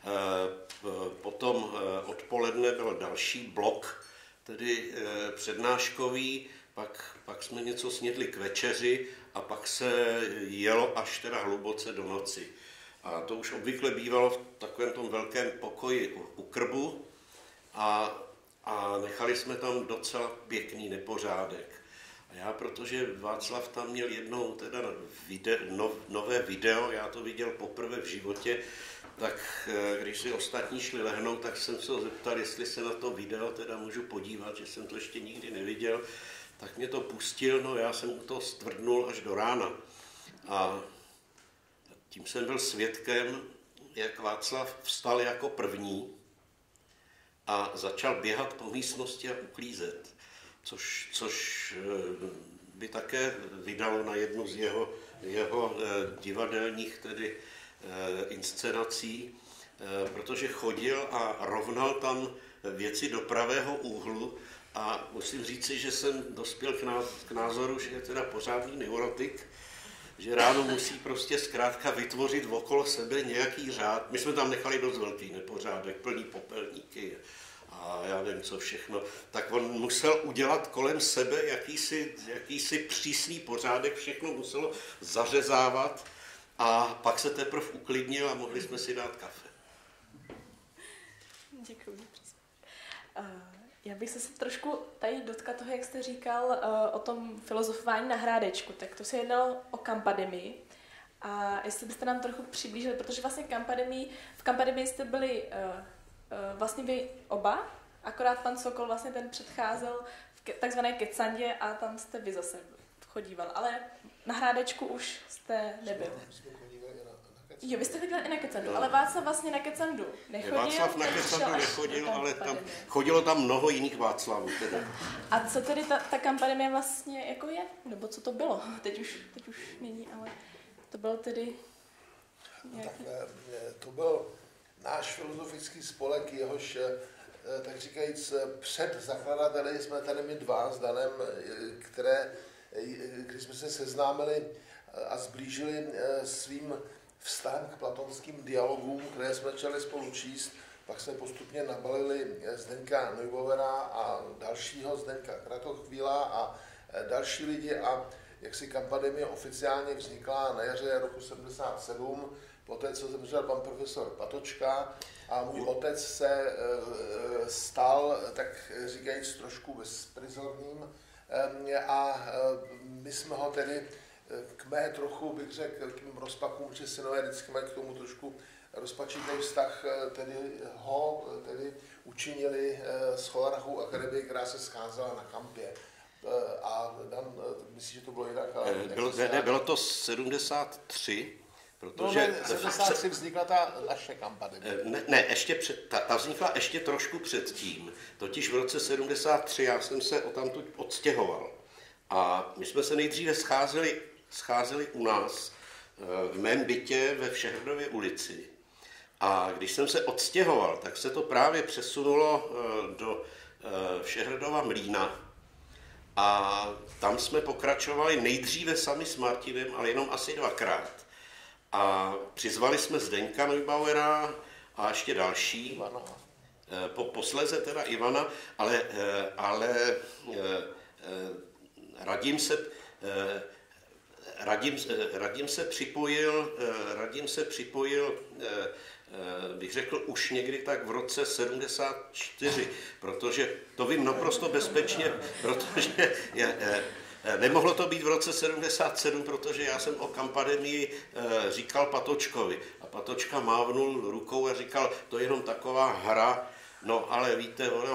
potom odpoledne byl další blok, tedy přednáškový, pak, pak jsme něco snědli k večeři a pak se jelo až teda hluboce do noci. A to už obvykle bývalo v takovém tom velkém pokoji u, u krbu a, a nechali jsme tam docela pěkný nepořádek. A já, protože Václav tam měl jednou teda video, no, nové video, já to viděl poprvé v životě, tak když si ostatní šli lehnout, tak jsem se zeptal, jestli se na to video teda můžu podívat, že jsem to ještě nikdy neviděl. Tak mě to pustil, no já jsem to stvrdnul až do rána. A tím jsem byl svědkem, jak Václav vstal jako první a začal běhat po místnosti a uklízet. Což, což by také vydalo na jednu z jeho, jeho divadelních tedy inscenací, protože chodil a rovnal tam věci do pravého úhlu a musím říci, že jsem dospěl k názoru, že je teda pořádný neurotik, že ráno musí prostě zkrátka vytvořit okolo sebe nějaký řád. My jsme tam nechali dost velký nepořádek, plný popelníky a já nevím co všechno, tak on musel udělat kolem sebe jakýsi, jakýsi přísný pořádek, všechno muselo zařezávat a pak se teprve uklidnil a mohli jsme si dát kafe. Děkuji. Uh, já bych se trošku tady dotkla toho, jak jste říkal uh, o tom filozofování na Hrádečku, tak to se jednalo o Kampademii. A jestli byste nám trochu přiblížili, protože vlastně Kampademii, v Kampademii jste byli uh, uh, vlastně vy oba, akorát pan Sokol vlastně ten předcházel v ke, takzvané Kecandě a tam jste vy zase chodíval, ale na Hrádečku už jste nebyl. Jo, vy jste chodil i na Kecandu, no. Ale Václav vlastně na Kecandu nechodil. Václav na Kecandu nechodil, ale tam chodilo tam mnoho jiných Václavů. Teda. A co tedy ta, ta Kampademie vlastně jako je? Nebo co to bylo? Teď už, teď už není, ale to bylo tedy... Nějaký... Tak, to byl náš filozofický spolek, jehož, tak říkajíc, před zakladateli jsme tady my dva s Danem, které, když jsme se seznámili a zblížili svým vztahem k platonským dialogům, které jsme začali spolu číst, pak jsme postupně nabalili Zdeňka Neubauera a dalšího Zdeňka Kratochvíla a další lidi a jak si Kampademie oficiálně vznikla na jaře roku sedmdesát sedm, poté co zemřel pan profesor Patočka a můj otec se stal, tak říkajíc, trošku bezprizorným a my jsme ho tedy k mé trochu, bych řekl, k mým rozpakům, že synové vždycky mají k tomu trošku rozpačitý vztah tedy ho tedy učinili s Cholarachou akademii, která se scházela na kampě. A Dan, myslím, že to bylo jinak? Ale bylo, ne, ne, bylo to sedmdesát tři, protože... No, sedmdesát tři vznikla ta naše kampanie. Ne, ne ještě před, ta, ta vznikla ještě trošku předtím, totiž v roce sedmdesát tři já jsem se odtamtud odstěhoval. A my jsme se nejdříve scházeli, scházeli u nás v mém bytě ve Všehradově ulici. A když jsem se odstěhoval, tak se to právě přesunulo do Všehradova mlýna. A tam jsme pokračovali nejdříve sami s Martinem, ale jenom asi dvakrát. A přizvali jsme Zdeňka Neubauera a ještě další. Ivana. Po, posléze teda Ivana, ale, ale Radim se, Radim, Radim se připojil, Radim se připojil bych řekl už někdy tak v roce sedmdesát čtyři, protože to vím naprosto bezpečně, protože je, nemohlo to být v roce sedmdesát sedm, protože já jsem o Kampademii říkal Patočkovi a Patočka mávnul rukou a říkal, to je jenom taková hra, no ale víte, ona,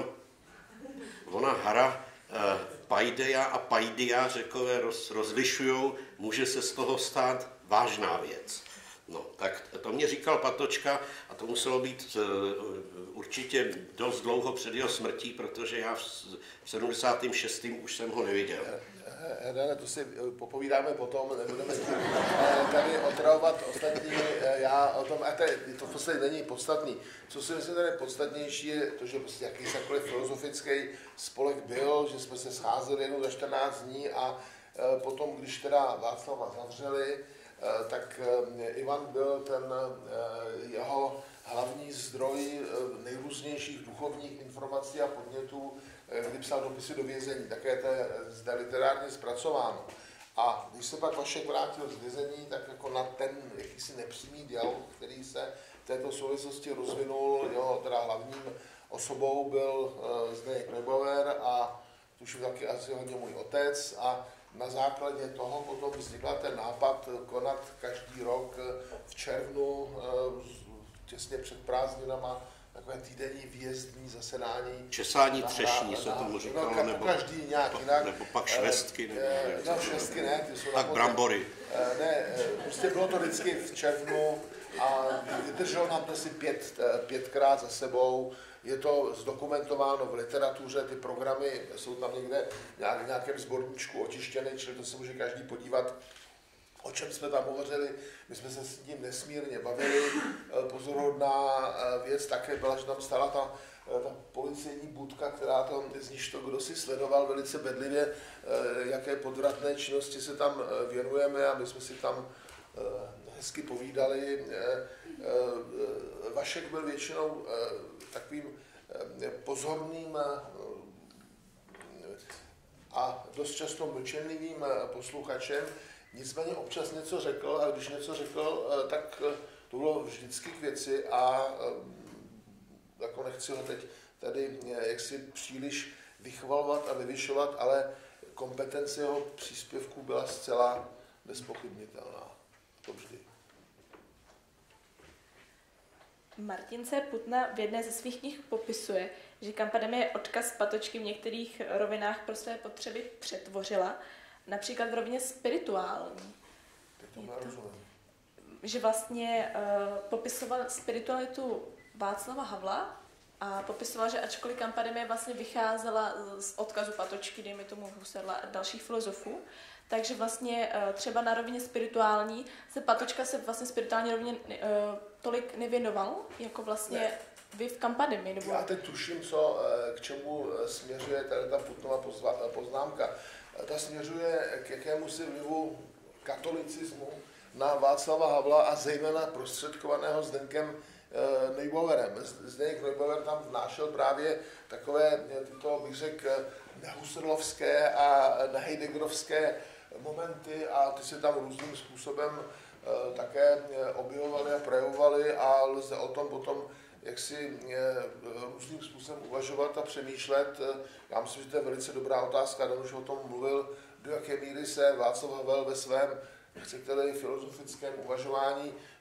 ona hra paideia a paidia, Řekové roz, rozlišujou, může se z toho stát vážná věc. No, tak to mě říkal Patočka a to muselo být uh, určitě dost dlouho před jeho smrtí, protože já v sedmdesátém šestém už jsem ho neviděl. Dane, to si popovídáme potom, nebudeme tady otravovat ostatní, já o tom, a to, to v podstatě není podstatný. Co si myslím, že podstatnější je to, že prostě jakýkoliv filozofický spolek byl, že jsme se scházeli jenom za čtrnáct dní a potom, když teda Václava zavřeli, tak Ivan byl ten jeho hlavní zdroj nejrůznějších duchovních informací a podnětů, kdy psal dopisy do vězení. Také to je zde literárně zpracováno. A když se pak Vašek vrátil z vězení, tak jako na ten jakýsi nepřímý dialog, který se v této souvislosti rozvinul, jeho teda hlavním osobou byl Zdeněk Neubauer a tuším taky asi hodně můj otec. A na základě toho potom vznikl ten nápad konat každý rok v červnu, těsně před prázdninama, takové týdenní výjezdní zasedání. Česání třešní se tomu říkalo, no, nebo, každý nějak jinak. Nebo pak švestky. Nebo, no, švestky ne, ty jsou tak brambory. Ne, prostě bylo to vždycky v červnu a vydrželo nám to asi pět, pětkrát za sebou. Je to zdokumentováno v literatuře, ty programy jsou tam někde nějak, v nějakém sborníčku očištěny, čili to se může každý podívat, o čem jsme tam hovořili. My jsme se s tím nesmírně bavili. Pozoruhodná věc také byla, že tam stála ta, ta policejní budka, která tam, z níž to kdo si sledoval velice bedlivě, jaké podvratné činnosti se tam věnujeme a my jsme si tam hezky povídali. Vašek byl většinou takovým pozorným a dost často mlčenlivým posluchačem, nicméně občas něco řekl a když něco řekl, tak to bylo vždycky k věci a jako nechci ho teď tady jaksi příliš vychvalovat a vyvyšovat, ale kompetence jeho příspěvku byla zcela nezpochybnitelná. To vždy. Martin C. Putna v jedné ze svých knih popisuje, že Kampademie odkaz Patočky v některých rovinách pro své potřeby přetvořila, například v rovině spirituální. To to, že vlastně uh, popisoval spiritualitu Václava Havla a popisoval, že ačkoliv Kampademie vlastně vycházela z odkazu Patočky, dejme tomu Husserla a dalších filozofů, takže vlastně uh, třeba na rovině spirituální se Patočka se vlastně spirituální rovině uh, tolik nevěnoval, jako vlastně ne. Vy v Kampademii. Nebo... Já teď tuším, co, k čemu směřuje tady ta Putnova poznámka. Ta směřuje k jakému si vlivu katolicismu na Václava Havla a zejména prostředkovaného Zdeňkem Neubauerem. Zdeněk Neubauer tam vnášel právě takové tyto, bych řekl, nehusserlovské a neheidegerovské momenty a ty se tam různým způsobem také objevovaly a projevovaly a lze o tom potom jaksi různým způsobem uvažovat a přemýšlet. Já myslím, že to je velice dobrá otázka, Dan už o tom mluvil, do jaké míry se Václav Havel ve svém, chcete-li, filozofickém uvažování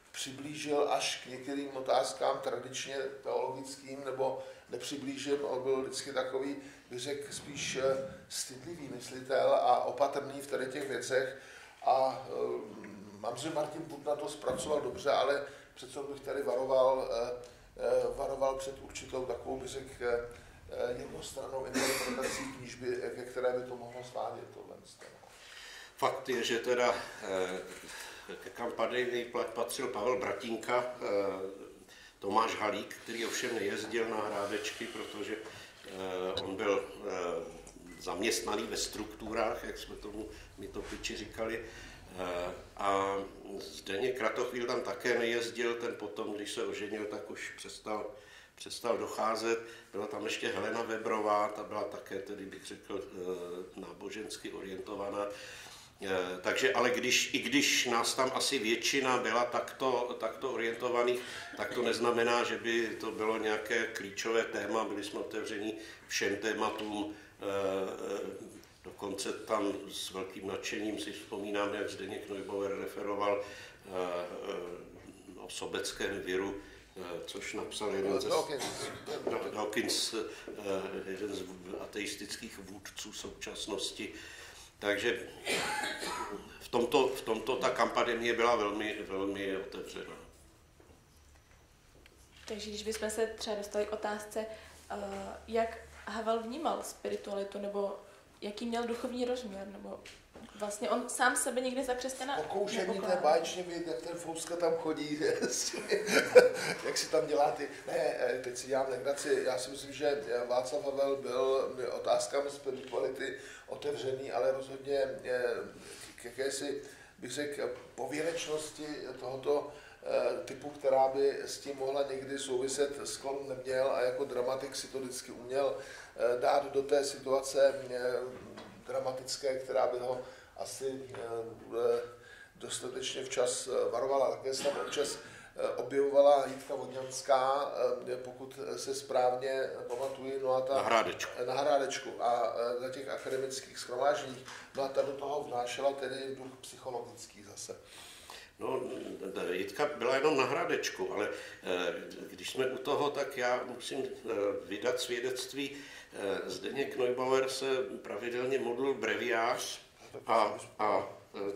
přiblížil až k některým otázkám tradičně teologickým, nebo nepřiblížil, on byl vždycky takový, bych řekl, spíš stytlivý myslitel a opatrný v tady těch věcech. A mám, že Martin Putna to zpracoval dobře, ale přece bych tady varoval, varoval před určitou takovou, bych řekl, jednostrannou interpretací knížby, ke které by to mohlo svádět tohle. Fakt je, že teda ke kampani patřil Pavel Bratinka, Tomáš Halík, který ovšem nejezdil na Hrádečky, protože on byl zaměstnaný ve strukturách, jak jsme tomu my to piči říkali. A Zdeněk Kratochvíl tam také nejezdil, ten potom, když se oženil, tak už přestal, přestal docházet. Byla tam ještě Helena Webrová, ta byla také, tedy bych řekl, nábožensky orientovaná. Takže, ale když, i když nás tam asi většina byla takto, takto orientovaných, tak to neznamená, že by to bylo nějaké klíčové téma, byli jsme otevření všem tématům, dokonce tam s velkým nadšením si vzpomínám, jak Zdeněk Neubauer referoval o sobeckém viru, což napsal jeden ze, Dawkins, jeden z ateistických vůdců současnosti. Takže v tomto, v tomto ta kampademie byla velmi, velmi otevřená. Takže když bychom se třeba dostali k otázce, jak Havel vnímal spiritualitu, nebo jaký měl duchovní rozměr, nebo vlastně on sám sebe někdy za křesťana pokoušení té báječně vidět, jak ten Fouska tam chodí, jak si tam dělá ty... Ne, teď si dělám legraci. Já si myslím, že Václav Havel byl otázkami spirituality otevřený, ale rozhodně k jakési, bych řekl, pověrečnosti tohoto typu, která by s tím mohla někdy souviset, sklon neměl a jako dramatik si to vždycky uměl dát do té situace dramatické, která by ho asi dostatečně včas varovala. Také se tam občas objevovala Jitka Vodňanská, pokud se správně pamatuji, no a ta, na Hrádečku. Na Hrádečku a na těch akademických shromážděních. No a ta do toho vnášela tedy duch psychologický zase. No, Jitka byla jenom na Hrádečku, ale když jsme u toho, tak já musím vydat svědectví. Zdeněk Neubauer se pravidelně modlil breviář a, a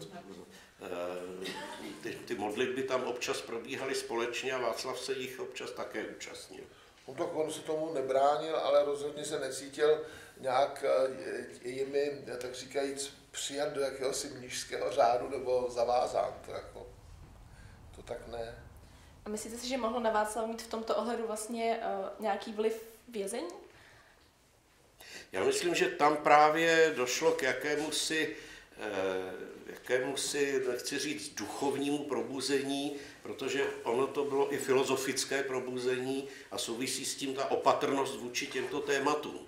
ty, ty modlitby tam občas probíhaly společně a Václav se jich občas také účastnil. No tak on se tomu nebránil, ale rozhodně se necítil nějak jimi, tak říkajíc, přijat do jakéhosi mnišského řádu nebo zavázán. To, jako, to tak ne. A myslíte si, že mohlo na Václav mít v tomto ohledu vlastně uh, nějaký vliv vězení? Já myslím, že tam právě došlo k jakémusi, jakémusi, nechci říct, duchovnímu probuzení, protože ono to bylo i filozofické probuzení a souvisí s tím ta opatrnost vůči těmto tématům.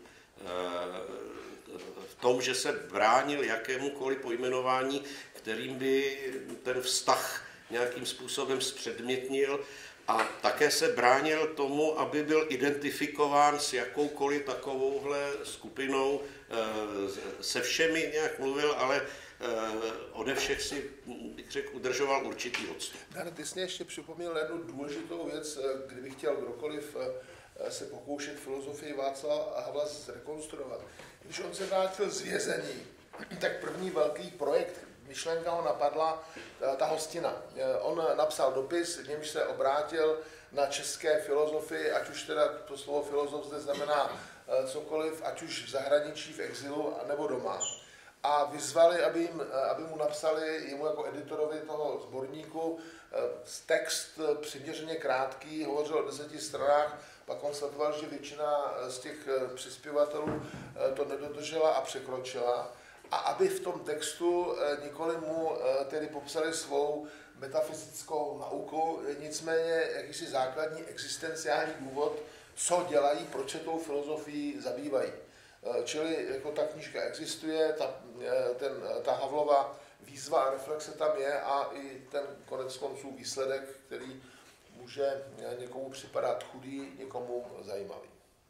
V tom, že se bránil jakémukoliv pojmenování, kterým by ten vztah nějakým způsobem zpředmětnil, a také se bránil tomu, aby byl identifikován s jakoukoliv takovouhle skupinou, se všemi nějak mluvil, ale ode všech si, bych řekl, udržoval určitý odstup. Dane, ty jsi mě ještě připomněl jednu důležitou věc, kdyby chtěl kdokoliv se pokoušet filozofii Václava Havla zrekonstruovat. Když on se vrátil z vězení, tak první velký projekt, myšlenka ho napadla, ta hostina. On napsal dopis, v němž se obrátil na české filozofii, ať už teda to slovo filozof zde znamená cokoliv, ať už v zahraničí, v exilu, nebo doma. A vyzvali, aby, jim, aby mu napsali, jemu jako editorovi toho sborníku, text přiměřeně krátký, hovořil o deseti stranách, pak konstatoval, že většina z těch přispěvatelů to nedodržela a překročila. A aby v tom textu nikoli mu tedy popsali svou metafyzickou nauku, nicméně jakýsi základní existenciální důvod, co dělají, proč se tou filozofií zabývají. Čili jako ta knížka existuje, ta, ten, ta Havlova výzva a reflexe tam je a i ten konec konců výsledek, který může někomu připadat chudý, někomu zajímavý.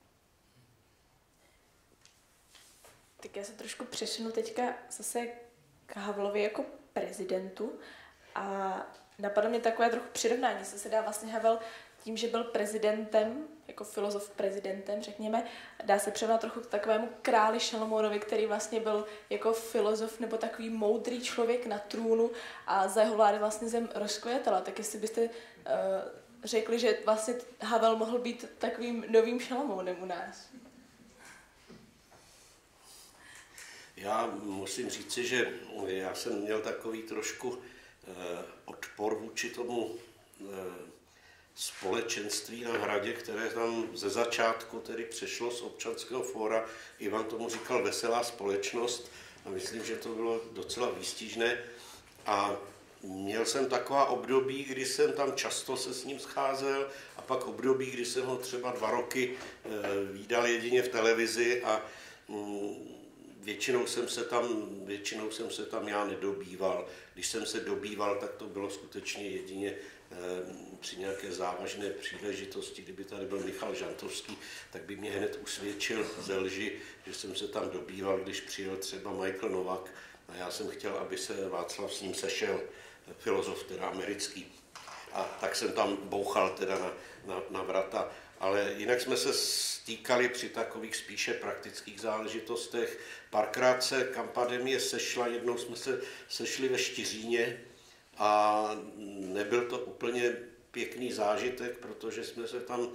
Tak já se trošku přesunu teďka zase k Havlovi jako prezidentu a napadlo mě takové trochu přirovnání, se se dá vlastně Havel tím, že byl prezidentem, jako filozof prezidentem, řekněme, dá se přirovnat trochu k takovému králi Šalomounovi, který vlastně byl jako filozof nebo takový moudrý člověk na trůnu a za jeho vlády vlastně zem rozkvětala. Tak jestli byste uh, řekli, že vlastně Havel mohl být takovým novým Šalomounem u nás. Já musím říci, že já jsem měl takový trošku eh, odpor vůči tomu eh, společenství na Hradě, které tam ze začátku tedy přešlo z občanského fóra. Ivan tomu říkal veselá společnost a myslím, že to bylo docela výstižné. A měl jsem taková období, kdy jsem tam často se s ním scházel a pak období, kdy jsem ho třeba dva roky eh, vídal jedině v televizi a mm, Většinou jsem, se tam, většinou jsem se tam já nedobýval. Když jsem se dobýval, tak to bylo skutečně jedině e, při nějaké závažné příležitosti. Kdyby tady byl Michal Žantovský, tak by mě hned usvědčil ze lži, že jsem se tam dobýval, když přijel třeba Michael Novak a já jsem chtěl, aby se Václav s ním sešel, filozof teda americký. A tak jsem tam bouchal teda na, na, na vrata. Ale jinak jsme se stýkali při takových spíše praktických záležitostech. Párkrát se Kampademie sešla, jednou jsme se sešli ve Štiříně a nebyl to úplně pěkný zážitek, protože jsme se tam...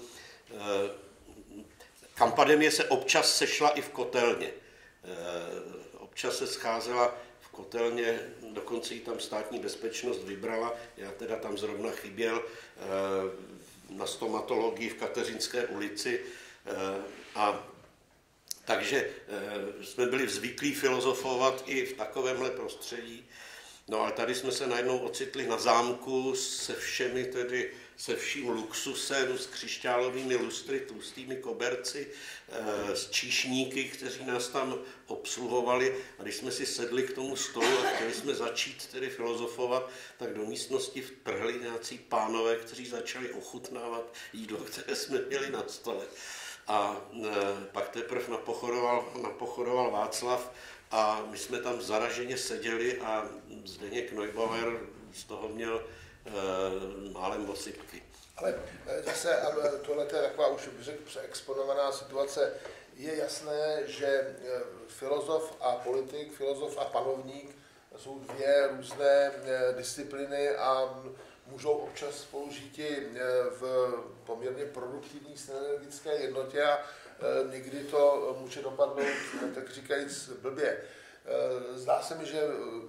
Kampademie se občas sešla i v kotelně. Občas se scházela v kotelně, dokonce ji tam státní bezpečnost vybrala, já teda tam zrovna chyběl, na stomatologii v Kateřinské ulici a takže jsme byli zvyklí filozofovat i v takovémhle prostředí. No ale tady jsme se najednou ocitli na zámku se všemi tedy, se vším luxusem, s křišťálovými lustry, tlustými koberci, s číšníky, kteří nás tam obsluhovali. A když jsme si sedli k tomu stolu a chtěli jsme začít tedy filozofovat, tak do místnosti vtrhli nějací pánové, kteří začali ochutnávat jídlo, které jsme měli na stole. A pak teprve napochoroval, napochoroval Václav a my jsme tam zaraženě seděli a Zdeněk Neubauer z toho měl e, málem osypky. Ale zase tohle je taková už řekl přeexponovaná situace. Je jasné, že filozof a politik, filozof a panovník jsou dvě různé disciplíny a můžou občas spolu žít v poměrně produktivní synergické jednotě a někdy to může dopadnout, tak říkajíc, blbě. Zdá se mi, že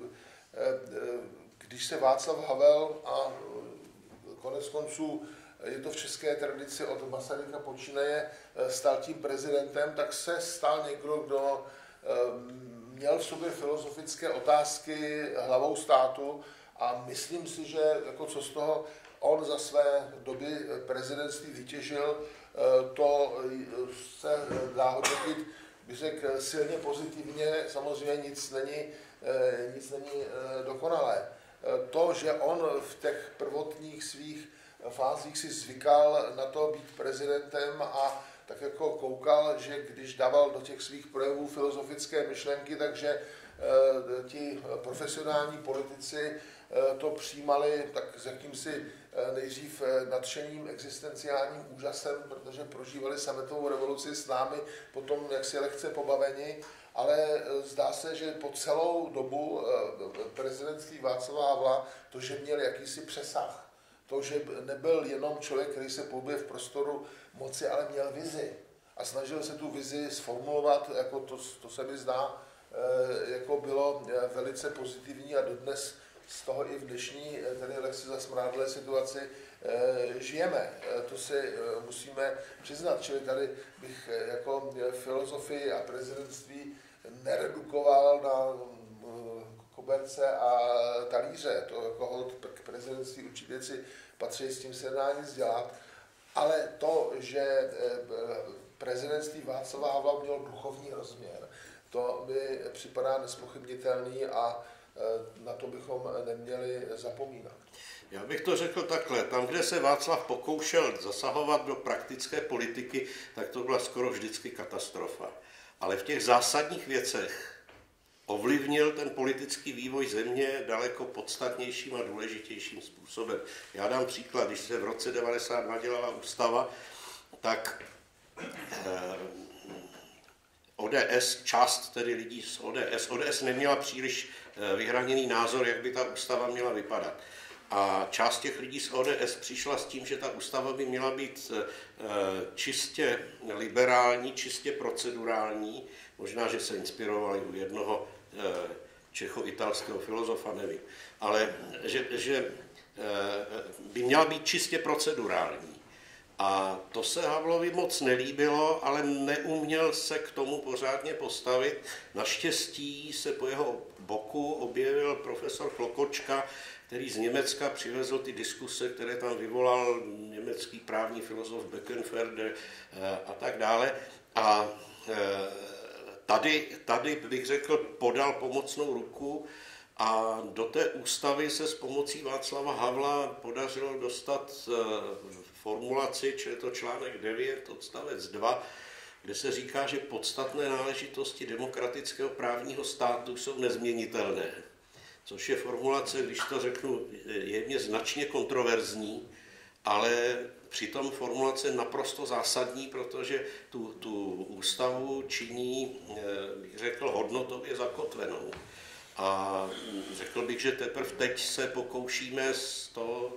když se Václav Havel a konec konců je to v české tradici od Masaryka počínaje, stal tím prezidentem, tak se stal někdo, kdo měl v sobě filozofické otázky hlavou státu a myslím si, že jako co z toho on za své doby prezidentství vytěžil, to se dá hodnotit, bych řekl, silně pozitivně, samozřejmě nic není, nic není dokonalé. To, že on v těch prvotních svých fázích si zvykal na to být prezidentem a tak jako koukal, že když dával do těch svých projevů filozofické myšlenky, takže ti profesionální politici to přijímali tak s jakýmsi nejdřív nadšením, existenciálním úžasem, protože prožívali sametovou revoluci s námi, potom jaksi lehce pobaveni, ale zdá se, že po celou dobu prezidentství Václava Havla to, že měl jakýsi přesah, to, že nebyl jenom člověk, který se pohybuje v prostoru moci, ale měl vizi a snažil se tu vizi sformulovat, jako to, to se mi zdá, jako bylo velice pozitivní a dodnes z toho i v dnešní, tedy lehce zasmrádlé situaci, žijeme. To si musíme přiznat, čili tady bych jako filozofii a prezidentství neredukoval na koberce a talíře. To jako k prezidentství určitě věci patří, s tím se dá nic dělat. Ale to, že prezidentství Václava Havla mělo duchovní rozměr, to mi připadá nespochybnitelný a na to bychom neměli zapomínat. Já bych to řekl takhle. Tam, kde se Václav pokoušel zasahovat do praktické politiky, tak to byla skoro vždycky katastrofa. Ale v těch zásadních věcech ovlivnil ten politický vývoj země daleko podstatnějším a důležitějším způsobem. Já dám příklad, když se v roce devadesát dva dělala ústava, tak O D S, část tedy lidí z O D S, O D S neměla příliš vyhraněný názor, jak by ta ústava měla vypadat. A část těch lidí z O D S přišla s tím, že ta ústava by měla být čistě liberální, čistě procedurální, možná, že se inspirovali u jednoho čecho-italského filozofa, nevím, ale že, že by měla být čistě procedurální. A to se Havlovi moc nelíbilo, ale neuměl se k tomu pořádně postavit. Naštěstí se po jeho boku objevil profesor Klokočka, který z Německa přivezl ty diskuse, které tam vyvolal německý právní filozof Beckenferder a tak dále. A tady, tady bych řekl, podal pomocnou ruku a do té ústavy se s pomocí Václava Havla podařilo dostat formulaci, čili je to článek devět, odstavec dva, kde se říká, že podstatné náležitosti demokratického právního státu jsou nezměnitelné. Což je formulace, když to řeknu, jemně značně kontroverzní, ale přitom formulace naprosto zásadní, protože tu, tu ústavu činí, bych řekl, hodnotově zakotvenou. A řekl bych, že teprve teď se pokoušíme z toho,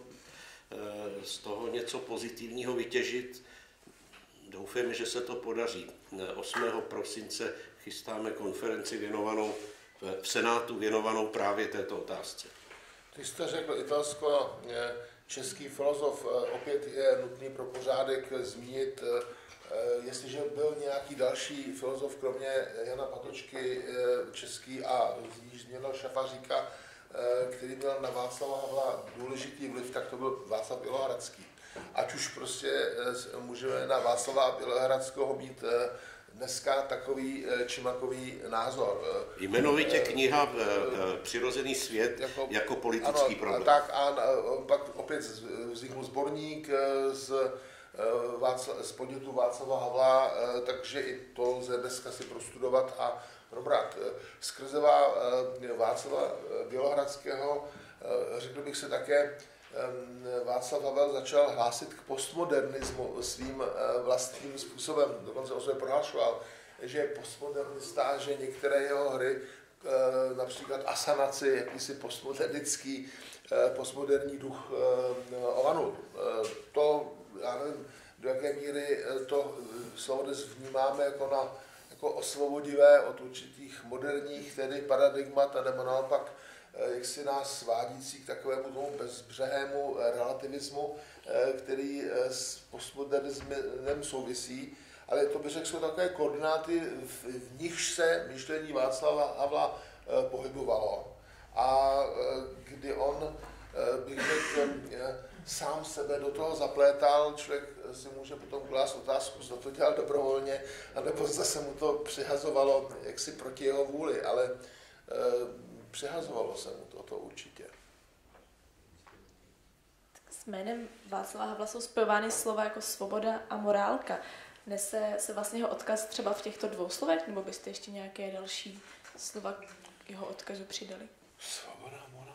z toho něco pozitivního vytěžit. Doufáme, že se to podaří. osmého prosince chystáme konferenci věnovanou v Senátu věnovanou právě této otázce. Když jste řekl italsko-český filozof, opět je nutný pro pořádek zmínit, jestliže byl nějaký další filozof, kromě Jana Patočky, český a již změnil Šafaříka, který měl na Václava Havla důležitý vliv, tak to byl Václav Bělohradský. Ať už prostě můžeme na Václava Bělohradského mít dneska takový či makový názor. Jmenovitě kniha Přirozený svět jako, jako politický ano, problém. Tak a pak opět vzniknul sborník z, Václa, z podnětu Václava Havla, takže i to lze dneska si prostudovat a probrat. Skrze Václava Bělohradského, řekl bych se také, Václav Havel začal hlásit k postmodernismu svým vlastním způsobem. Dokonce o sobě prohlašoval, že je postmodernista, že některé jeho hry, například Asanaci, jakýsi postmodernický, postmoderní duch ovanul. To, já nevím, do jaké míry to slovo dnes vnímáme jako, na, jako osvobodivé od určitých moderních tedy paradigmat, nebo naopak jak si nás svádící k takovému tomu bezbřehému relativismu, který s postmodernismem souvisí, ale to bych řekl, jsou takové koordináty, v nichž se myšlení Václava Havla pohybovalo. A kdy on, bych řekl, sám sebe do toho zaplétal, člověk si může potom klást otázku, zda to dělal dobrovolně, anebo zda se mu to přihazovalo jaksi proti jeho vůli, ale přihazovalo se mu to, to určitě. S jménem Václava Havla jsou spojovány slova jako svoboda a morálka. Nese se vlastně jeho odkaz třeba v těchto dvou slovech, nebo byste ještě nějaké další slova k jeho odkazu přidali? Svoboda a morálka.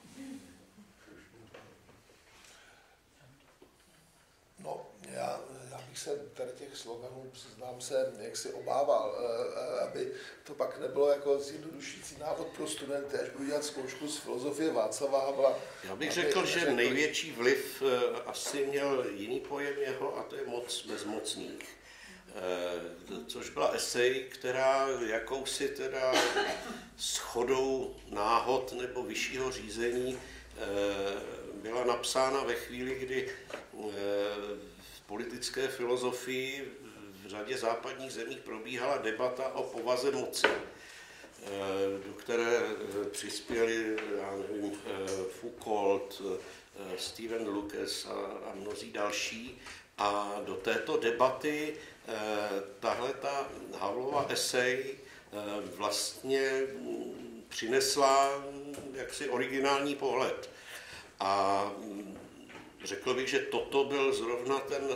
No, já, já bych se tady těch sloganů, přiznám se, jak si obával, aby to pak nebylo jako zjednodušující návod pro studenty, až budu dělat zkoušku z filozofie Václava Havla. Já bych řekl, že řekl, největší vliv asi měl jiný pojem jeho, a to je moc bezmocných. Což byla esej, která jakousi teda shodou náhod nebo vyššího řízení byla napsána ve chvíli, kdy v politické filozofii v řadě západních zemí probíhala debata o povaze moci, do které přispěli, já nevím, Foucault, Stephen Lucas a, a mnozí další. A do této debaty tahle ta Havlova esej vlastně přinesla jaksi originální pohled. A řekl bych, že toto byl zrovna ten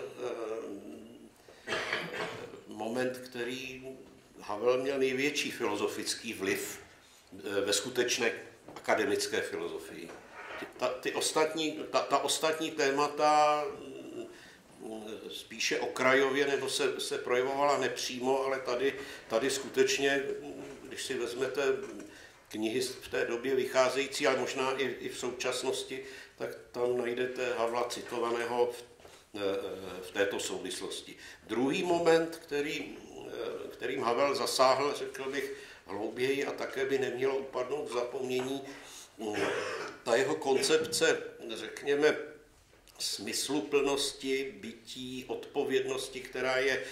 moment, který Havel měl největší filozofický vliv ve skutečné akademické filozofii. Ta, ty ostatní, ta, ta ostatní témata spíše okrajově nebo se, se projevovala nepřímo, ale tady, tady skutečně, když si vezmete knihy v té době vycházející, ale možná i, i v současnosti, tak tam najdete Havla citovaného v, v této souvislosti. Druhý moment, který, kterým Havel zasáhl, řekl bych, hlouběji a také by nemělo upadnout v zapomnění, ta jeho koncepce, řekněme, smysluplnosti, bytí, odpovědnosti, která je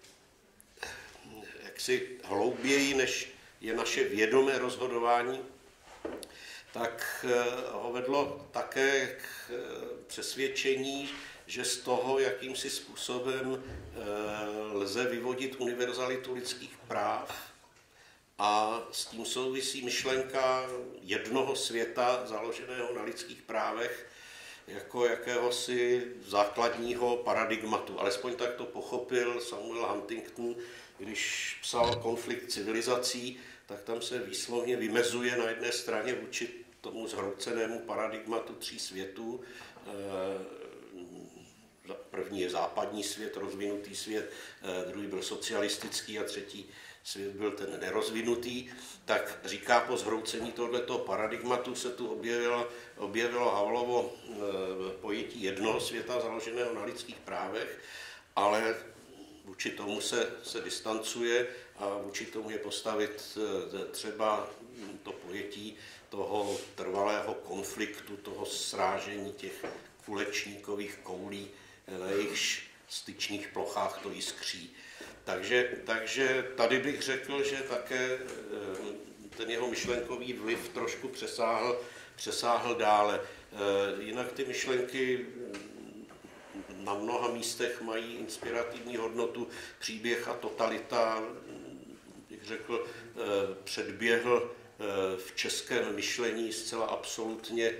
jaksi hlouběji, než je naše vědomé rozhodování, tak ho vedlo také k přesvědčení, že z toho, jakýmsi způsobem lze vyvodit univerzalitu lidských práv, a s tím souvisí myšlenka jednoho světa založeného na lidských právech jako jakéhosi základního paradigmatu. Alespoň tak to pochopil Samuel Huntington, když psal Konflikt civilizací, tak tam se výslovně vymezuje na jedné straně vůči tomu zhroucenému paradigmatu tří světů. První je západní svět, rozvinutý svět, druhý byl socialistický a třetí svět byl ten nerozvinutý, tak říká, po zhroucení tohoto paradigmatu se tu objevilo, objevilo Havlovo pojetí jednoho světa založeného na lidských právech, ale vůči tomu se, se distancuje a vůči tomu je postavit třeba to pojetí toho trvalého konfliktu, toho srážení těch kulečníkových koulí, na jejichž styčných plochách to jiskří. Takže, takže tady bych řekl, že také ten jeho myšlenkový vliv trošku přesáhl, přesáhl dále. Jinak ty myšlenky na mnoha místech mají inspirativní hodnotu. Příběh a totalita, bych řekl, předběhl v českém myšlení zcela absolutně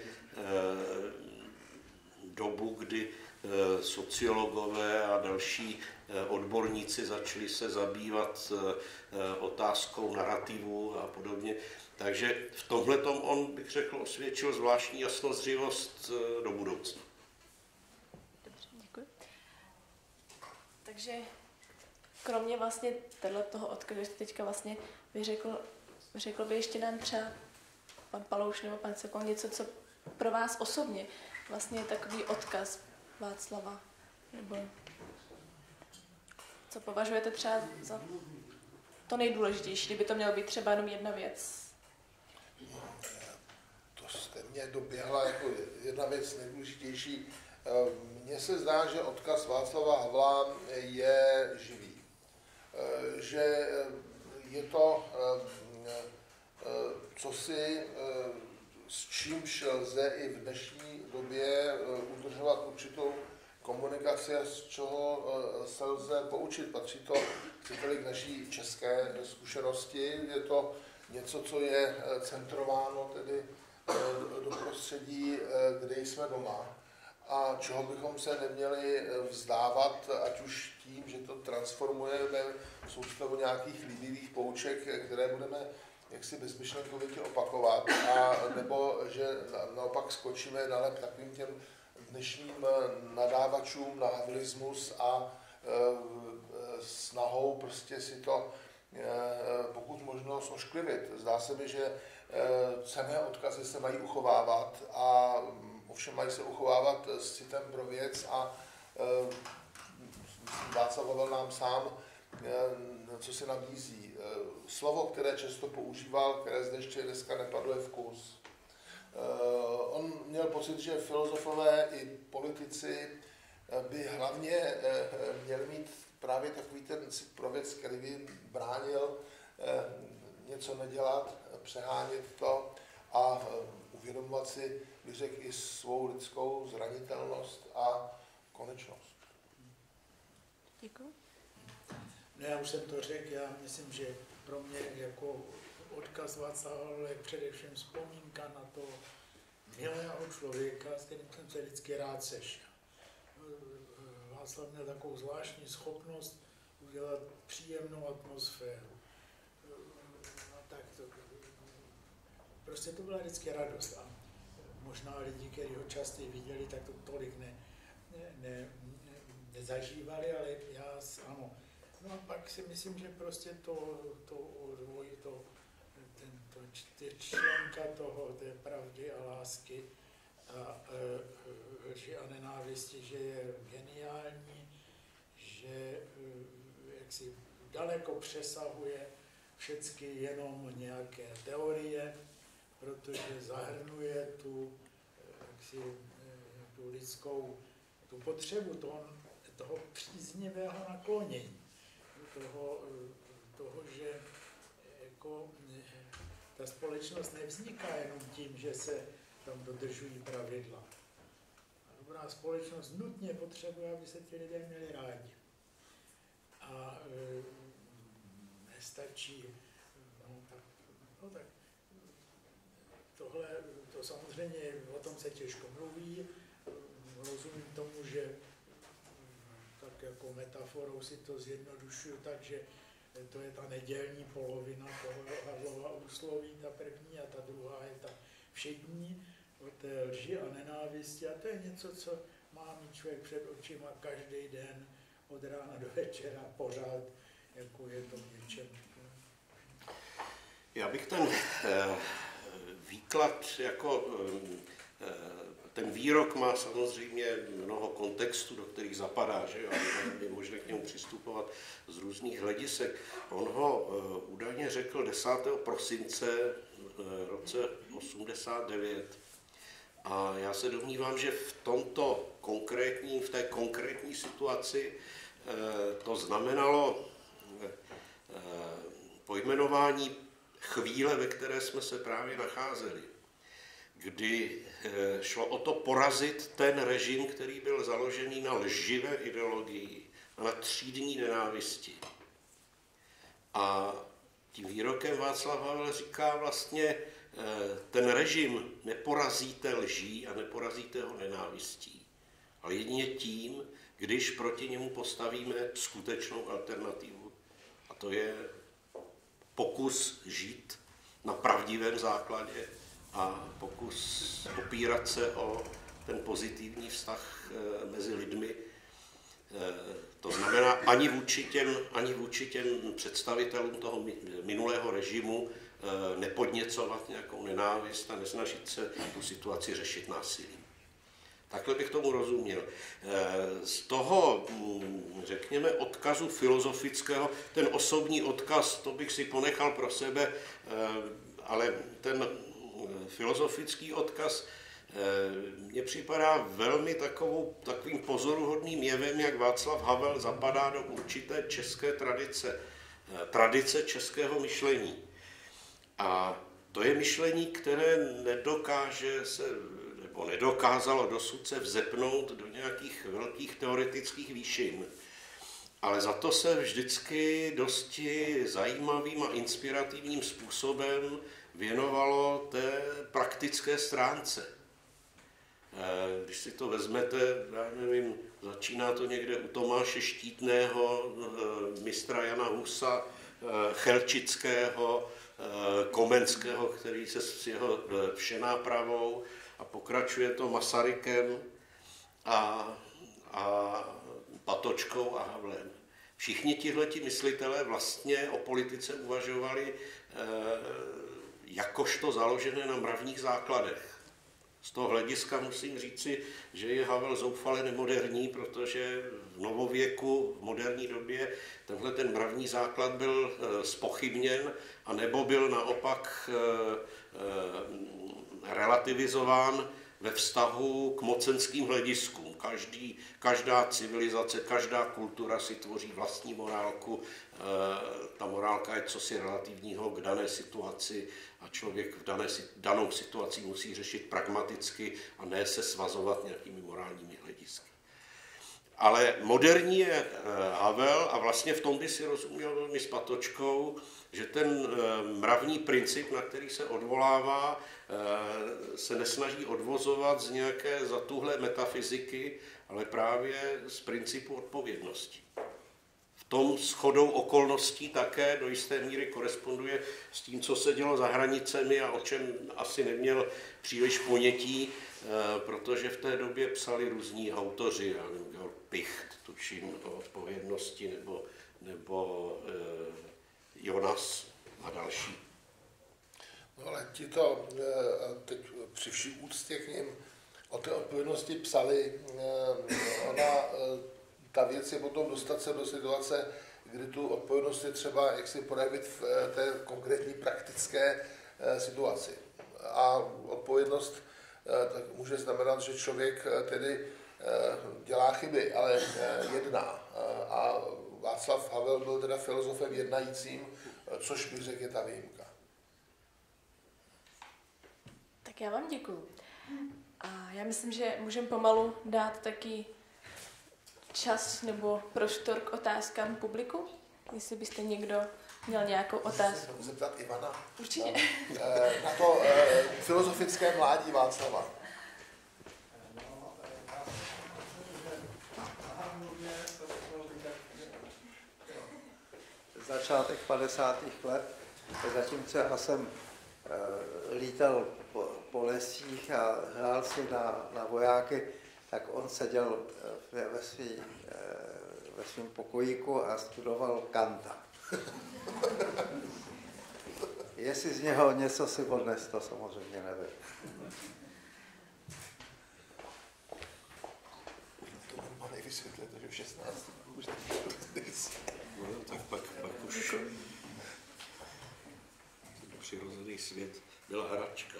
dobu, kdy sociologové a další odborníci začali se zabývat otázkou narrativu a podobně. Takže v tomhletom on, bych řekl, osvědčil zvláštní jasnozřivost do budoucna. Dobře, děkuji. Takže kromě vlastně toho odkazu, že teďka vlastně vyřekl, řekl by ještě nám třeba pan Palouš nebo pan Sokol něco, co pro vás osobně vlastně je takový odkaz Václava, nebo co považujete třeba za to nejdůležitější, kdyby to mělo být třeba jenom jedna věc? To jste mě doběhla jako jedna věc nejdůležitější. Mně se zdá, že odkaz Václava Havla je živý. Že je to cosi, s čímž lze i v dnešní době udržovat určitou komunikaci a z čeho se lze poučit. Patří to chcete-li k naší české zkušenosti. Je to něco, co je centrováno tedy do prostředí, kde jsme doma a čeho bychom se neměli vzdávat, ať už tím, že to transformujeme v soustavu nějakých líbivých pouček, které budeme jaksi bezmyšlenkovitě opakovat, a nebo že naopak skočíme na lep takovým těm dnešním nadávačům na havlismus a e, snahou prostě si to e, pokud možno sošklivit. Zdá se mi, že e, cenné odkazy se mají uchovávat a ovšem mají se uchovávat s citem pro věc a e, Václav Havel nám sám e, co si nabízí. E, slovo, které často používal, které zde ještě dneska nepadlo, je vkus. Uh, on měl pocit, že filozofové i politici by hlavně uh, měli mít právě takový ten cit pro věc, který by bránil uh, něco nedělat, přehánět to a uh, uvědomovat si, bych řekl, i svou lidskou zranitelnost a konečnost. Děkuji. No, já už jsem to řekl, já myslím, že pro mě jako odkaz Václava Havla je především vzpomínka na to milého člověka, s kterým jsem se vždycky rád sešel. Václav měl takovou zvláštní schopnost udělat příjemnou atmosféru. A tak to, prostě to byla vždycky radost. A možná lidi, kteří ho častěji viděli, tak to tolik ne, ne, ne, nezažívali, ale já ano. No a pak si myslím, že prostě to, to odvoj, to, ten, to čtyřčlenka toho, té pravdy a lásky a lži a nenávisti, že je geniální, že jaksi daleko přesahuje všechny jenom nějaké teorie, protože zahrnuje tu, jaksi, tu lidskou tu potřebu toho, toho příznivého naklonění, toho, toho, že jako, ta společnost nevzniká jenom tím, že se tam dodržují pravidla. Dobrá společnost nutně potřebuje, aby se ti lidé měli rádi. A e, nestačí, no tak, no tak tohle, to samozřejmě, o tom se těžko mluví, rozumím tomu, že tak jako metaforou si to zjednodušuju, takže to je ta nedělní polovina toho Havlova úsloví, ta první, a ta druhá je ta všední, o té lži a nenávisti. A to je něco, co má mít člověk před očima každý den, od rána do večera, pořád, jako je to v něčem. Já bych ten eh, výklad jako eh, ten výrok má samozřejmě mnoho kontextů, do kterých zapadá, že jo, je možné k němu přistupovat z různých hledisek. On ho uh, údajně řekl desátého prosince uh, roce osmdesát devět. A já se domnívám, že v tomto konkrétním, v té konkrétní situaci uh, to znamenalo uh, pojmenování chvíle, ve které jsme se právě nacházeli, kdy šlo o to porazit ten režim, který byl založený na lživé ideologii a na třídní nenávisti. A tím výrokem Václav Havel říká vlastně, ten režim neporazíte lží a neporazíte ho nenávistí, ale jedině tím, když proti němu postavíme skutečnou alternativu. A to je pokus žít na pravdivém základě a pokus opírat se o ten pozitivní vztah mezi lidmi. To znamená ani vůči těm, ani vůči těm představitelům toho minulého režimu nepodněcovat nějakou nenávist a nesnažit se tu situaci řešit násilím. Takhle bych tomu rozuměl. Z toho, řekněme, odkazu filozofického, ten osobní odkaz, to bych si ponechal pro sebe, ale ten filozofický odkaz mně připadá velmi takovou, takovým pozoruhodným jevem, jak Václav Havel zapadá do určité české tradice, tradice českého myšlení. A to je myšlení, které nedokáže se, nebo nedokázalo dosud se vzepnout do nějakých velkých teoretických výšin, ale za to se vždycky dosti zajímavým a inspirativním způsobem věnovalo té praktické stránce. Když si to vezmete, já nevím, začíná to někde u Tomáše Štítného, mistra Jana Husa, Chelčického, Komenského, který se s jeho všenápravou, a pokračuje to Masarykem a, a Patočkou a Havlem. Všichni tihleti myslitelé vlastně o politice uvažovali jakožto založené na mravních základech. Z toho hlediska musím říci, že je Havel zoufale nemoderní, protože v novověku, v moderní době, tenhle ten mravní základ byl zpochybněn, a nebo byl naopak relativizován ve vztahu k mocenským hlediskům. Každý, každá civilizace, každá kultura si tvoří vlastní morálku. Ta morálka je cosi relativního k dané situaci a člověk v dané, danou situaci musí řešit pragmaticky a ne se svazovat nějakými morálními hledisky. Ale moderní je Havel a vlastně v tom by si rozuměl velmi s Patočkou, že ten mravní princip, na který se odvolává, se nesnaží odvozovat z nějaké zatuhlé metafyziky, ale právě z principu odpovědnosti. V tom shodou okolností také do jisté míry koresponduje s tím, co se dělo za hranicemi a o čem asi neměl příliš ponětí, protože v té době psali různí autoři, já nevím, Georg Picht, tuším o odpovědnosti, nebo, nebo eh, Jonas a další. No ale ti to teď při vší úctě k nim o té odpovědnosti psali. Ona, ta věc je potom dostat se do situace, kdy tu odpovědnost je třeba jak si projevit v té konkrétní praktické situaci. A odpovědnost tak může znamenat, že člověk tedy dělá chyby, ale jedná. A Václav Havel byl teda filozofem jednajícím, což bych řekl je ta výjimka. Tak já vám děkuju. A já myslím, že můžeme pomalu dát taky čas nebo prostor k otázkám publiku. Jestli byste někdo měl nějakou otázku. Můžu zeptat Ivana? Určitě. Na to filozofické mládí Václava. Začátek padesátých let, zatímco já jsem e, lítal po, po lesích a hrál si na, na vojáky, tak on seděl ve, ve, svý, e, ve svém pokojíku a studoval Kanta. Jestli z něho něco si odnes, to samozřejmě nevím. To má nejvysvětlit, že v šestnácti už no, tak pak, pak už přirozený svět byla hračka.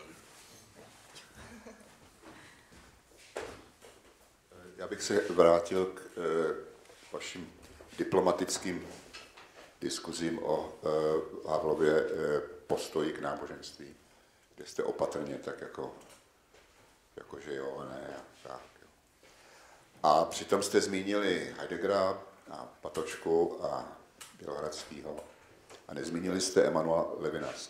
Já bych se vrátil k e, vašim diplomatickým diskuzím o e, Havlově e, postoji k náboženství, kde jste opatrně tak jako, jako že jo, ne, a tak. Jo. A přitom jste zmínili Heideggera a Patočku a Bělohradskýho a nezmínili jste Emanuela Levinase.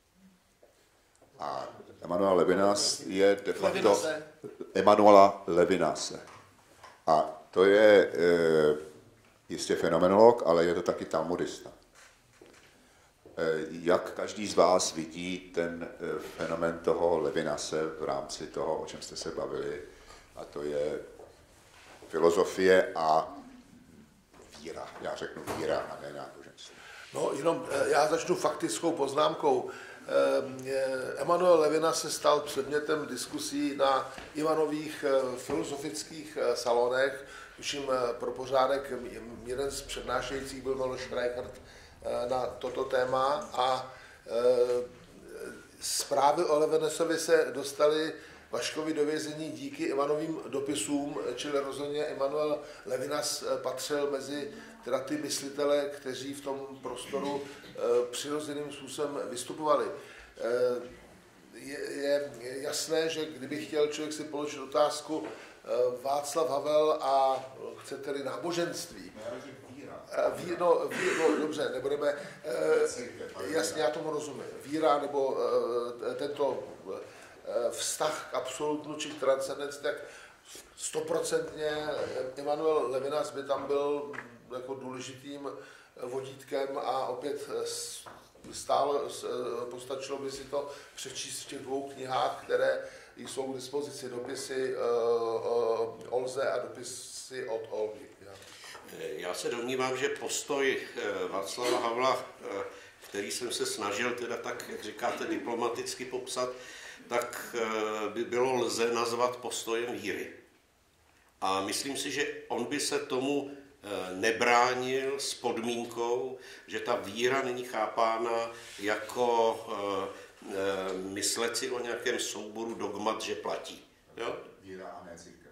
A Emanuel Levinas je de facto... Levinase. Emanuela Levinase. A to je e, jistě fenomenolog, ale je to taky talmudista. E, jak každý z vás vidí ten e, fenomen toho Levinase v rámci toho, o čem jste se bavili, a to je filozofie a víra. Já řeknu víra a ne náboženství. No, jenom já začnu faktickou poznámkou. Emanuel Levinas se stal předmětem diskusí na Ivanových filozofických salonech. Tuším, pro pořádek jeden z přednášejících byl Miloš Reichert na toto téma a zprávy o Levinasovi se dostaly Vaškovi do vězení díky Ivanovým dopisům, čili rozhodně Emanuel Levinas patřil mezi teda ty myslitele, kteří v tom prostoru přirozeným způsobem vystupovali. Je, je jasné, že kdyby chtěl člověk si položit otázku Václav Havel a chcete-li náboženství, Ví, no, ví, no, dobře, nebudeme, jasně, já tomu rozumím, víra nebo tento vztah k absolutnu či k transcendenci, tak stoprocentně Emanuel Levinas by tam byl jako důležitým vodítkem a opět stále postačilo by si to přečíst v těch dvou knihách, které jsou k dispozici, dopisy Olze a dopisy od Olgy. Já se domnívám, že postoj Václava Havla, který jsem se snažil teda tak, jak říkáte, diplomaticky popsat, tak by bylo lze nazvat postojem víry. A myslím si, že on by se tomu nebránil s podmínkou, že ta víra není chápána jako myslet si o nějakém souboru dogmat, že platí. Jo? Víra a ne církev.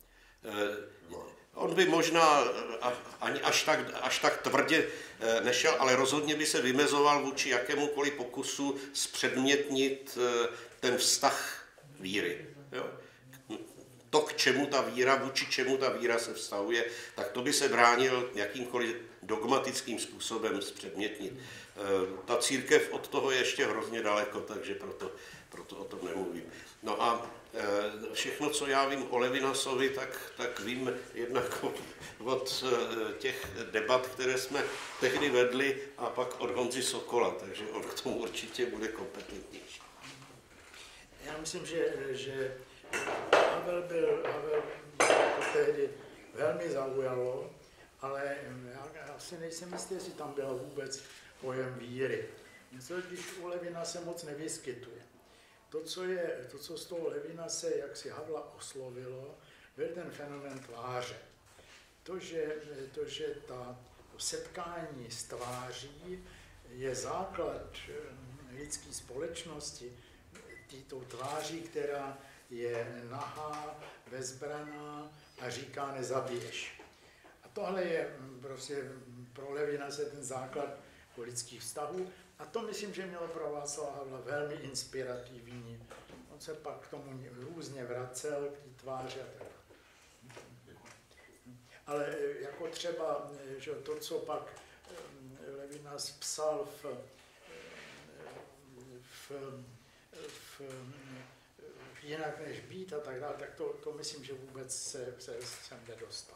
On by možná ani až tak, až tak tvrdě nešel, ale rozhodně by se vymezoval vůči jakémukoliv pokusu zpředmětnit ten vztah víry. Jo? To, k čemu ta víra, vůči čemu ta víra se vztahuje, tak to by se bránil jakýmkoliv dogmatickým způsobem zpředmětnit. Ta církev od toho je ještě hrozně daleko, takže proto, proto o tom nemluvím. No a Všechno, co já vím o Levinasovi, tak, tak vím jednak od, od těch debat, které jsme tehdy vedli, a pak od Honzy Sokola, takže on k tomu určitě bude kompetentnější. Já myslím, že, že Havel byl, Havel to tehdy velmi zaujalo, ale já si nejsem jistý, jestli tam byl vůbec pojem víry. Něco, když u Levina se moc nevyskytuje. To, co, je, to, co z toho Levina se jaksi Havla oslovilo, byl ten fenomén tváře. To, že, to, že ta, to setkání s tváří je základ lidské společnosti, tou tváří, která je nahá, bezbraná a říká nezabiješ. A tohle je prostě pro Levina se ten základ lidských vztahů. A to myslím, že mělo pro Václava Havla velmi inspirativní. On se pak k tomu různě vracel, k té tváři a tak. Ale jako třeba, že to, co pak Levinas psal v, v, v, v Jinak než být a tak dále, tak to, to myslím, že vůbec se, se sem nedostalo.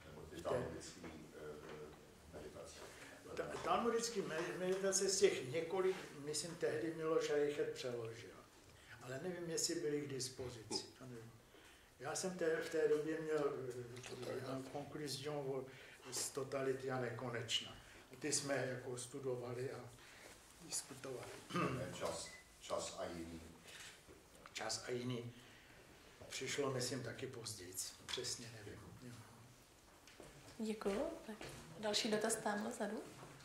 Talmudický meditace z těch několik, myslím, tehdy Miloš Reichert přeložil. Ale nevím, jestli byly k dispozici. To nevím. Já jsem té, v té době měl konkluzion z totality a nekonečna. Ty jsme jako studovali a diskutovali. Čas, čas a jiný. Čas a jiný. Přišlo, myslím, taky později. Přesně nevím. Děkuju. Tak další dotaz tamhle vzadu.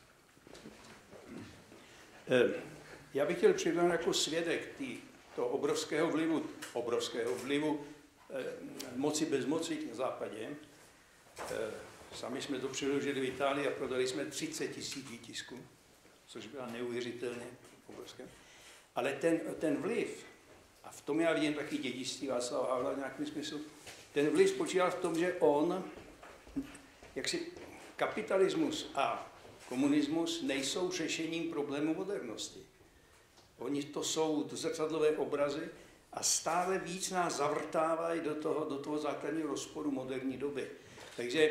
Já bych chtěl přidat jako svědek tý, toho obrovského vlivu, obrovského vlivu eh, moci bez moci na západě. Eh, sami jsme to přeložili v Itálii a prodali jsme třicet tisíc výtisků, což byla neuvěřitelně obrovské. Ale ten, ten vliv, a v tom já vidím taky dědictví Václava Havla v nějakém smyslu, ten vliv spočíval v tom, že on, jak si kapitalismus a komunismus nejsou řešením problému modernosti. Oni to jsou zrcadlové obrazy a stále víc nás zavrtávají do toho, do toho základního rozporu moderní doby. Takže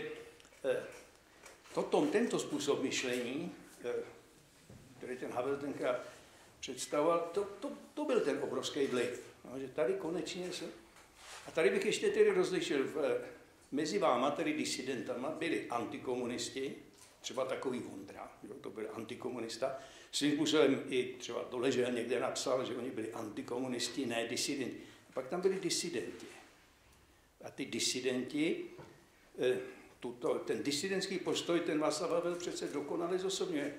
toto, tento způsob myšlení, který ten Havel tenkrát představoval, to, to, to byl ten obrovský vliv. No, že tady konečně se... A tady bych ještě tedy rozlišil, v, mezi váma, tedy disidentama, byli antikomunisti, třeba takový Vondra, jo, to byl antikomunista. Svým způsobem i třeba doležel někde napsal, že oni byli antikomunisti, ne disidenti. A pak tam byli disidenti. A ty disidenti, tuto, ten disidentský postoj, ten Václav Havel přece dokonale zosobňuje.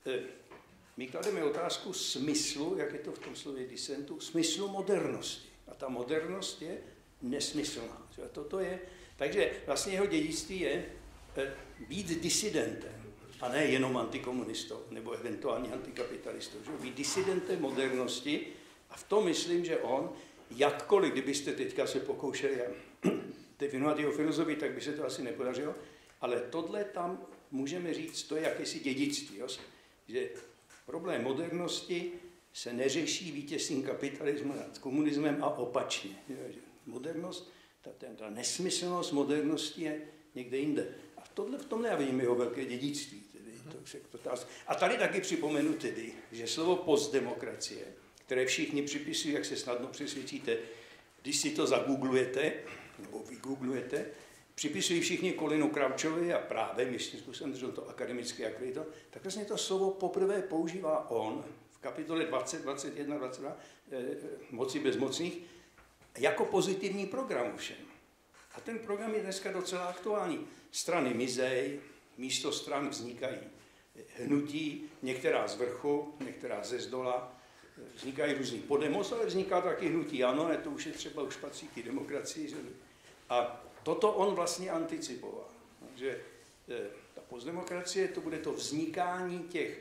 My klademe otázku smyslu, jak je to v tom slově disentu, smyslu modernosti. A ta modernost je nesmyslná. Toto je, takže vlastně jeho dědictví je být disidentem, a ne jenom antikomunistou, nebo eventuálně antikapitalistou. Že? Být disidentem modernosti a v tom myslím, že on, jakkoliv, kdybyste teďka se pokoušeli definovat jeho filozofii, tak by se to asi nepodařilo, ale tohle tam můžeme říct, to je jakési dědictví, jo? Že problém modernosti se neřeší vítězstvím kapitalismu nad komunismem a opačně. Že? Modernost, ta, ta nesmyslnost modernosti je někde jinde. A v, tohle, v tomhle já vidím jeho velké dědictví. Tedy, to, to, a tady taky připomenu tedy, že slovo postdemokracie, které všichni připisují, jak se snadno přesvědčíte, když si to zagooglujete, nebo vygooglujete, připisují všichni Colinu Crouchovi a právě, myslím způsobem, že to akademické akredito, tak vlastně to slovo poprvé používá on v kapitole dvacet, dvacet jedna, dvacet dva, eh, moci bezmocných, jako pozitivní program všem. A ten program je dneska docela aktuální. Strany mizej, místo stran vznikají hnutí, některá z vrchu, některá ze zdola, vznikají různý Podemos, ale vzniká taky hnutí ANO, a to už je třeba už patří k demokracii. Že? A toto on vlastně anticipoval. Že ta postdemokracie, to bude to vznikání těch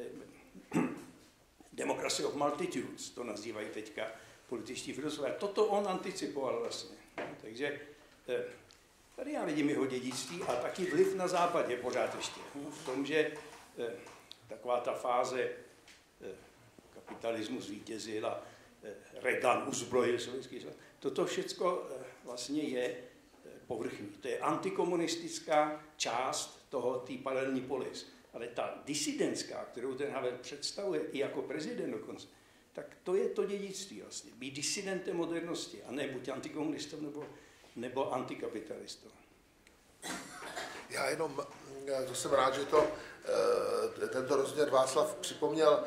democracy of multitudes, to nazývají teďka političtí filozofové. Toto on anticipoval vlastně. Takže tady já vidím jeho dědictví a taky vliv na západě pořád ještě. V tom, že taková ta fáze kapitalismu zvítězil a Reagan uzbrojil sovětský svaz. Toto všecko vlastně je povrchní. To je antikomunistická část toho, té paralelní polis. Ale ta disidentská, kterou ten Havel představuje, i jako prezident dokonce, tak to je to dědictví vlastně. Být disidentem modernosti, a ne buď antikomunistou nebo, nebo antikapitalistou. Já jenom, to jsem rád, že to, tento rozměr Václav připomněl.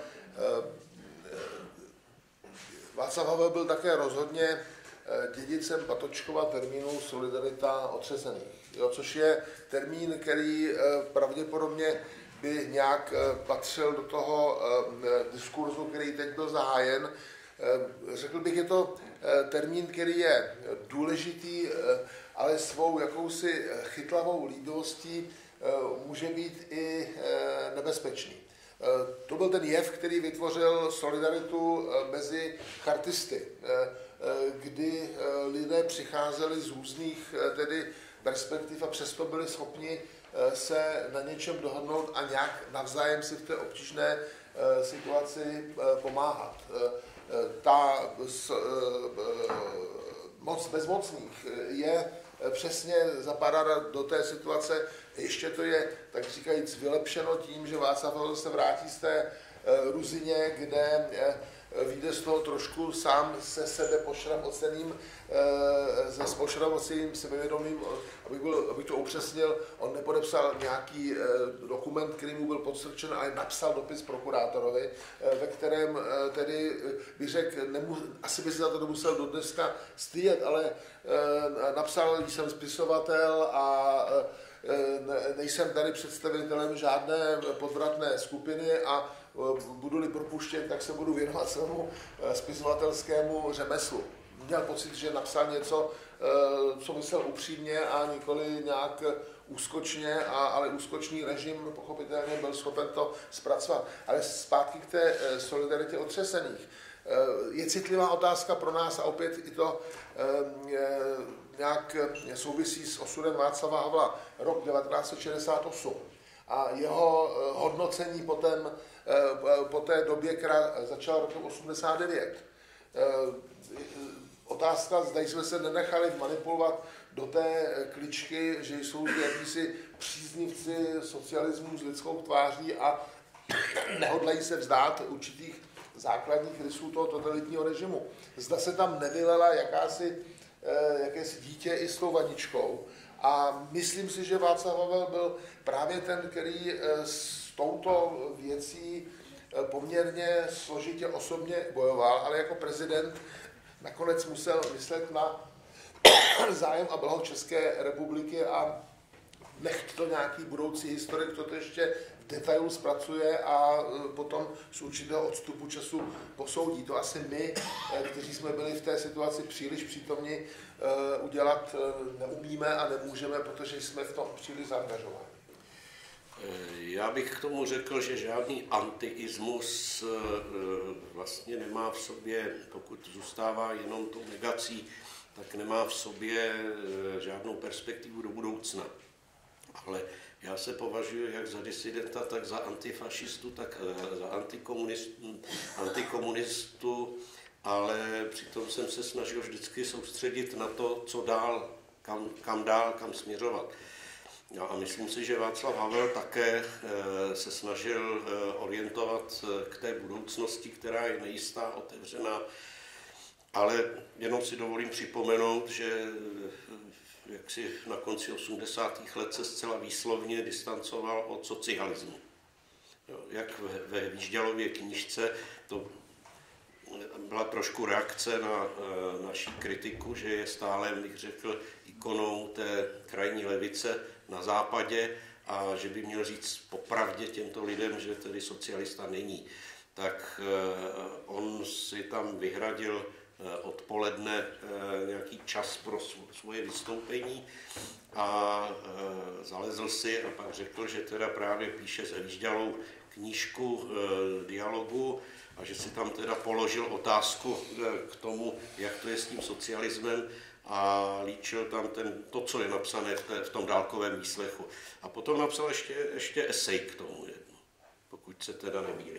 Václav Havel byl také rozhodně dědicem Patočkova termínu Solidarita otřesených, jo, což je termín, který pravděpodobně by nějak patřil do toho diskurzu, který teď byl zahájen. Řekl bych, je to termín, který je důležitý, ale svou jakousi chytlavou líbivostí může být i nebezpečný. To byl ten jev, který vytvořil solidaritu mezi chartisty, kdy lidé přicházeli z různých tedy perspektiv a přesto byli schopni se na něčem dohodnout a nějak navzájem si v té obtížné situaci pomáhat. Ta moc bezmocných je přesně zapadá do té situace, ještě to je, tak říkajíc, vylepšeno tím, že Václav Havel se vrátí z té Ruzině, kde vyjde z toho trošku sám se sebe pošramoceným, se pošramoceným sebevědomím, aby, byl, aby to upřesnil, on nepodepsal nějaký dokument, který mu byl podstrčen, ale napsal dopis prokurátorovi, ve kterém tedy bych řekl, asi by se za to nemusel do dneska stydět, ale napsal, že jsem spisovatel a nejsem tady představitelem žádné podvratné skupiny a budu-li propuštěn, tak se budu věnovat svému spisovatelskému řemeslu. Měl pocit, že napsal něco, co myslel upřímně a nikoli nějak úskočně, a, ale úskočný režim pochopitelně byl schopen to zpracovat. Ale zpátky k té solidaritě otřesených. Je citlivá otázka pro nás a opět i to nějak souvisí s osudem Václava Havla, rok devatenáct set šedesát osm a jeho hodnocení potom, po té době, která začala rokem osmdesát devět. Otázka, zda jsme se nenechali manipulovat do té kličky, že jsou jakýsi příznivci socialismu s lidskou tváří a nehodlají se vzdát určitých základních rysů toho totalitního režimu. Zda se tam nevylela jakási, jakési dítě i s tou vaničkou. A myslím si, že Václav Havel byl právě ten, který s touto věcí poměrně složitě osobně bojoval, ale jako prezident nakonec musel myslet na zájem a blaho České republiky a nechť to nějaký budoucí historik toto ještě v detailu zpracuje a potom z určitého odstupu času posoudí. To asi my, kteří jsme byli v té situaci příliš přítomni, udělat neumíme a nemůžeme, protože jsme v tom příliš zaangažováni. Já bych k tomu řekl, že žádný antiismus vlastně nemá v sobě, pokud zůstává jenom tou negací, tak nemá v sobě žádnou perspektivu do budoucna. Ale já se považuji jak za disidenta, tak za antifašistu, tak za antikomunistu, antikomunistu, ale přitom jsem se snažil vždycky soustředit na to, co dál, kam, kam dál, kam směřovat. No a myslím si, že Václav Havel také se snažil orientovat k té budoucnosti, která je nejistá, otevřená, ale jenom si dovolím připomenout, že jak si na konci osmdesátých let se zcela výslovně distancoval od socialismu. Jak ve Výžďalově knížce, to byla trošku reakce na naši kritiku, že je stále, bych řekl, ikonou té krajní levice na západě a že by měl říct popravdě těmto lidem, že tedy socialista není. Tak on si tam vyhradil odpoledne nějaký čas pro svoje vystoupení a zalezl si a pak řekl, že teda právě píše s Hvížďalou knížku dialogu a že si tam teda položil otázku k tomu, jak to je s tím socialismem a líčil tam ten, to, co je napsané v, té, v tom dálkovém výslechu. A potom napsal ještě, ještě esej k tomu jedno, pokud se teda nemýlím.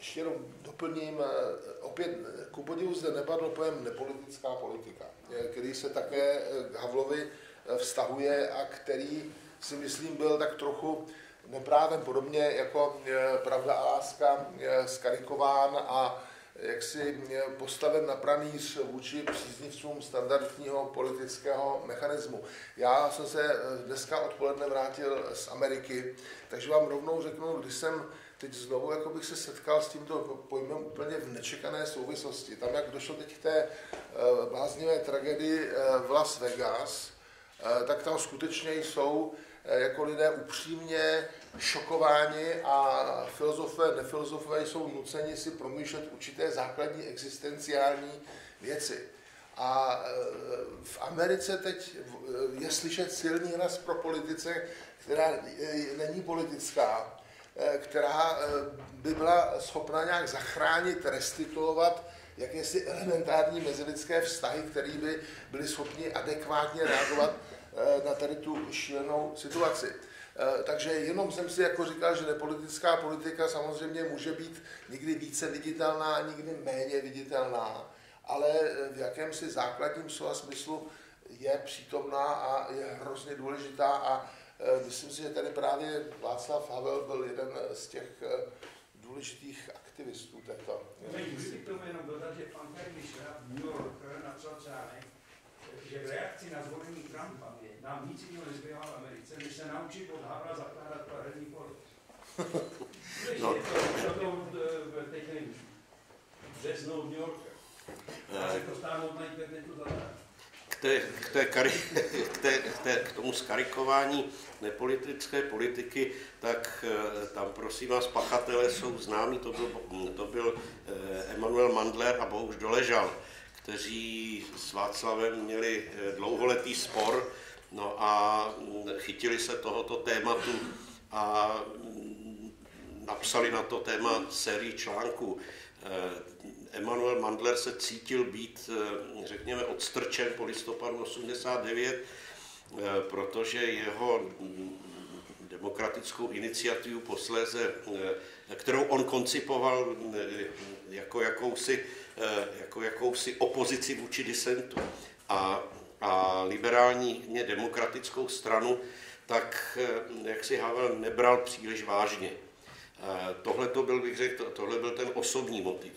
ještě jenom doplním, opět ku podivu zde nepadl pojem nepolitická politika, který se také k Havlovi vztahuje a který si myslím byl tak trochu neprávem podobně jako Pravda a láska skarikován a jaksi postaven na pranýř vůči příznivcům standardního politického mechanismu. Já jsem se dneska odpoledne vrátil z Ameriky, takže vám rovnou řeknu, když jsem teď znovu jako bych se setkal s tímto pojmem úplně v nečekané souvislosti. Tam, jak došlo teď k té bláznivé tragédii v Las Vegas, tak tam skutečně jsou jako lidé upřímně šokováni a filozofové, nefilozofové jsou nuceni si promýšlet určité základní existenciální věci. A v Americe teď je slyšet silný hlas pro politice, která není politická, která by byla schopna nějak zachránit, restituovat jakési elementární mezilidské vztahy, které by byly schopni adekvátně reagovat na tady tu šílenou situaci. Takže jenom jsem si jako říkal, že nepolitická politika samozřejmě může být někdy více viditelná, někdy méně viditelná, ale v jakémsi základním slova smyslu je přítomná a je hrozně důležitá a myslím si, že tady právě Václav Havel byl jeden z těch důležitých aktivistů této. Můžu k tomu jenom dodat, že pan Kermiš v New York napsal článek, že v reakci na zvolení Trumpa nám nic jiného nezbývá v Americe, než se naučit od Havla zakládat paralelní pole. No. To to teď nevím, březnou v New Yorku. Dá se to stáhnout na internetu zadávat. K, té, k, té kari, k, té, k, té, k tomu skarikování nepolitické politiky, tak tam prosím vás, pachatelé jsou známí, to byl, to byl Emanuel Mandler a Bohuš Doležal, kteří s Václavem měli dlouholetý spor, no a chytili se tohoto tématu a napsali na to téma sérii článků. Emanuel Mandler se cítil být, řekněme, odstrčen po listopadu osmdesát devět, protože jeho demokratickou iniciativu posléze, kterou on koncipoval jako jakousi, jako jakousi opozici vůči disentu a, a liberální demokratickou stranu, tak jak si Havel nebral příliš vážně. Tohle to byl, bych řekl, tohle byl ten osobní motiv.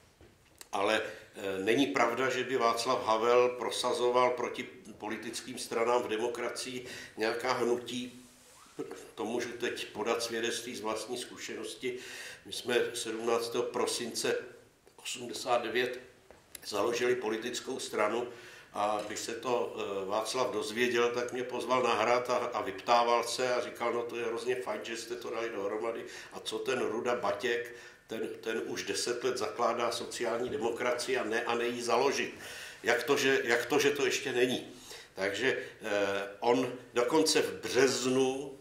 Ale není pravda, že by Václav Havel prosazoval proti politickým stranám v demokracii nějaká hnutí. To můžu teď podat svědectví z vlastní zkušenosti. My jsme sedmnáctého prosince osmdesát devět založili politickou stranu a když se to Václav dozvěděl, tak mě pozval na hrad a, a vyptával se a říkal, no to je hrozně fajn, že jste to dali dohromady. A co ten Ruda Batěk, ten, ten už deset let zakládá sociální demokracii a ne a nejí založit. Jak to, že, jak to, že to ještě není. Takže eh, on dokonce v březnu,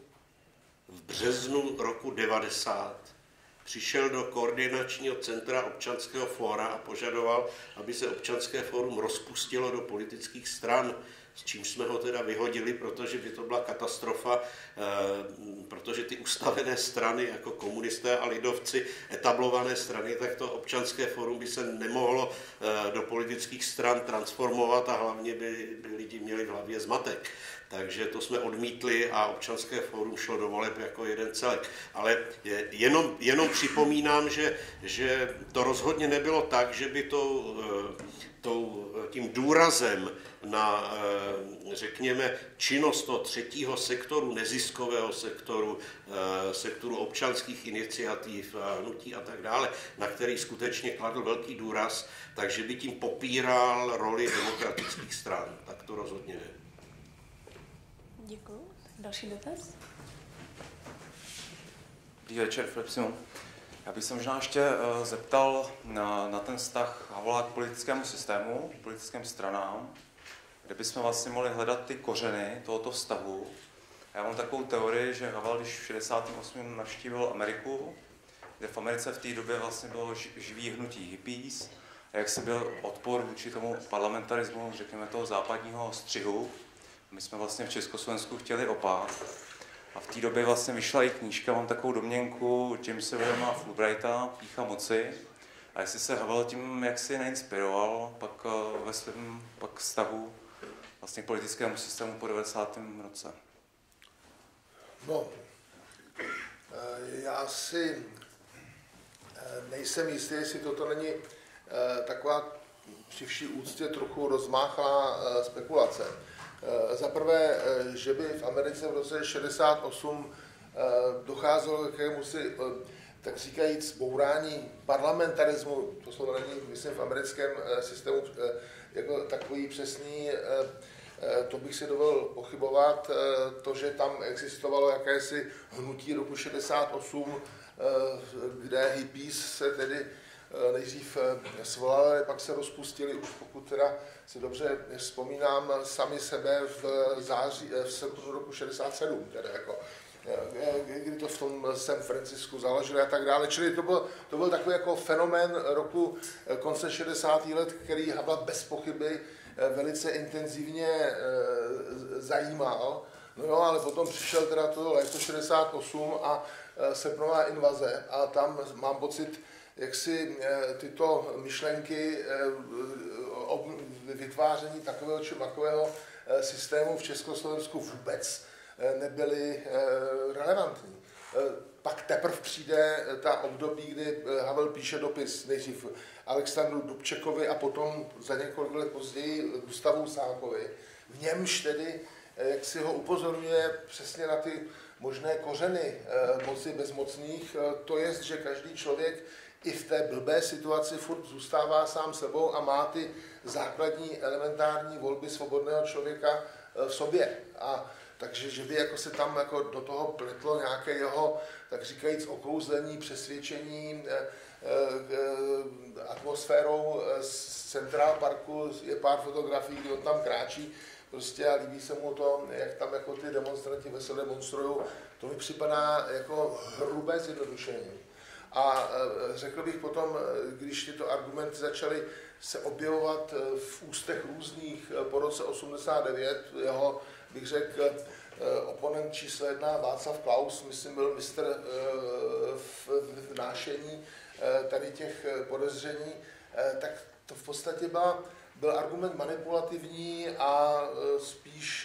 v březnu roku devadesát přišel do koordinačního centra Občanského fóra a požadoval, aby se Občanské fórum rozpustilo do politických stran, s čím jsme ho teda vyhodili, protože by to byla katastrofa, protože ty ustavené strany, jako komunisté a lidovci, etablované strany, tak to Občanské fórum by se nemohlo do politických stran transformovat a hlavně by, by lidi měli v hlavě zmatek. Takže to jsme odmítli a Občanské fórum šlo do voleb jako jeden celek. Ale jenom, jenom připomínám, že, že to rozhodně nebylo tak, že by to, to, tím důrazem na, řekněme, činnost toho třetího sektoru, neziskového sektoru, sektoru občanských iniciativ, hnutí a tak dále, na který skutečně kladl velký důraz, takže by tím popíral roli demokratických stran. Tak to rozhodně ne. Děkuji. Další dotaz? Dobrý večer, Filip Simon. Já bych se možná ještě uh, zeptal na, na ten vztah Havla k politickému systému, k politickým stranám, kde bychom vlastně mohli hledat ty kořeny tohoto vztahu. Já mám takovou teorii, že Havel, když v šedesátém osmém navštívil Ameriku, kde v Americe v té době vlastně bylo živý hnutí hippies, a jak se byl odpor vůči tomu parlamentarismu, řekněme toho západního střihu. My jsme vlastně v Československu chtěli opak. A v té době vlastně vyšla i knížka, mám takovou domněnku Jamese Williama Fulbrighta, Pýcha moci. A jestli se Havel tím jaksi neinspiroval, pak ve svém pak vztahu vlastně k politickému systému po devadesátém roce. No, já si nejsem jistý, jestli toto není taková při vší úctě trochu rozmáchlá spekulace. Za prvé, že by v Americe v roce šedesát osm docházelo k jakémusi, tak říkajíc, bourání parlamentarismu, to slovo není, myslím, v americkém systému jako takový přesný, to bych si dovolil pochybovat. To, že tam existovalo jakési hnutí roku šedesát osm, kde hippies se tedy nejdřív svolali, pak se rozpustili, už pokud teda si dobře vzpomínám, sami sebe v září, v srpnu roku šedesát sedm, tedy jako, kdy to v tom San Francisku založili a tak dále. Čili to byl, to byl takový jako fenomén roku konce šedesátých let, který Havla bez pochyby velice intenzivně zajímal. No jo, ale potom přišel teda to léto šedesát osm a srpnová invaze a tam mám pocit, jak si tyto myšlenky o vytváření takového či makového systému v Československu vůbec nebyly relevantní. Pak teprve přijde ta období, kdy Havel píše dopis nejdřív Alexandru Dubčekovi a potom za několik let později Gustavu Husákovi. V němž tedy, jak si ho upozorňuje přesně na ty možné kořeny moci bezmocných, to je, že každý člověk i v té blbé situaci furt zůstává sám sebou a má ty základní elementární volby svobodného člověka v sobě. A takže, že by jako se tam jako do toho pletlo nějaké jeho, tak říkajíc, okouzlení, přesvědčení eh, eh, atmosférou z Central Parku, je pár fotografií, kdy on tam kráčí, prostě a líbí se mu to, jak tam jako ty demonstranti veselé demonstrují, to mi připadá jako hrubé zjednodušení. A eh, řekl bych potom, když tyto argumenty začaly se objevovat v ústech různých po roce osmdesát devět, jeho, bych řekl, oponent číslo jedna Václav Klaus, myslím, byl mistr v vnášení tady těch podezření, tak to v podstatě byl, byl argument manipulativní a spíš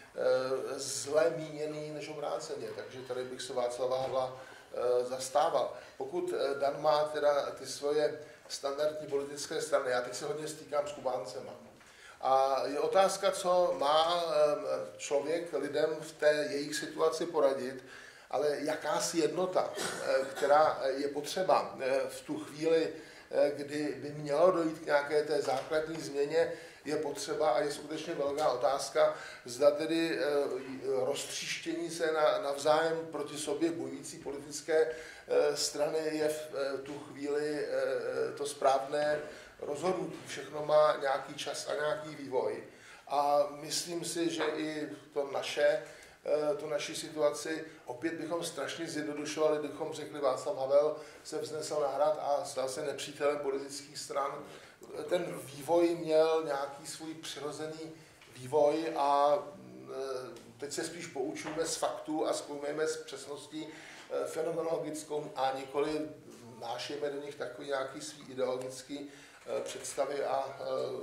zle míněný než obráceně, takže tady bych se Václava Havla zastával. Pokud Dan má teda ty svoje standardní politické strany, já teď se hodně stýkám s Kubáncema. A je otázka, co má člověk lidem v té jejich situaci poradit, ale jakási jednota, která je potřeba v tu chvíli, kdy by mělo dojít k nějaké té základní změně, je potřeba a je skutečně velká otázka, zda tedy roztříštění se na, navzájem proti sobě bojující politické strany je v tu chvíli to správné rozhodnutí. Všechno má nějaký čas a nějaký vývoj. A myslím si, že i to naše, tu naši situaci opět bychom strašně zjednodušovali, kdybychom řekli, Václav Havel se vznesl na hrad a stal se nepřítelem politických stran. Ten vývoj měl nějaký svůj přirozený vývoj a teď se spíš poučujeme z faktů a zkoumejme s přesností fenomenologickou a nikoli nášejme do nich takový nějaký svý ideologický představy a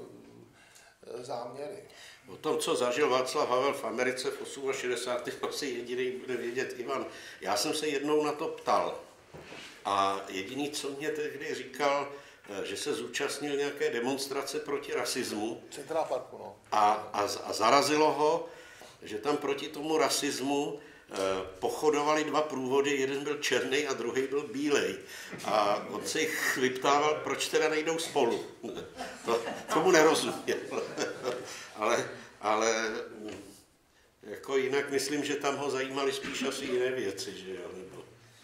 záměry. O tom, co zažil Václav Havel v Americe v šedesátém osmém asi jediný bude vědět Ivan. Já jsem se jednou na to ptal a jediný, co mě tehdy říkal, že se zúčastnil nějaké demonstrace proti rasismu Central Parku, no. a, a, a zarazilo ho, že tam proti tomu rasismu pochodovali dva průvody, jeden byl černý a druhý byl bílej. A on se jich vyptával, proč teda nejdou spolu. To, tomu nerozuměl. ale, ale jako jinak myslím, že tam ho zajímaly spíš asi jiné věci, že jo? Nebo...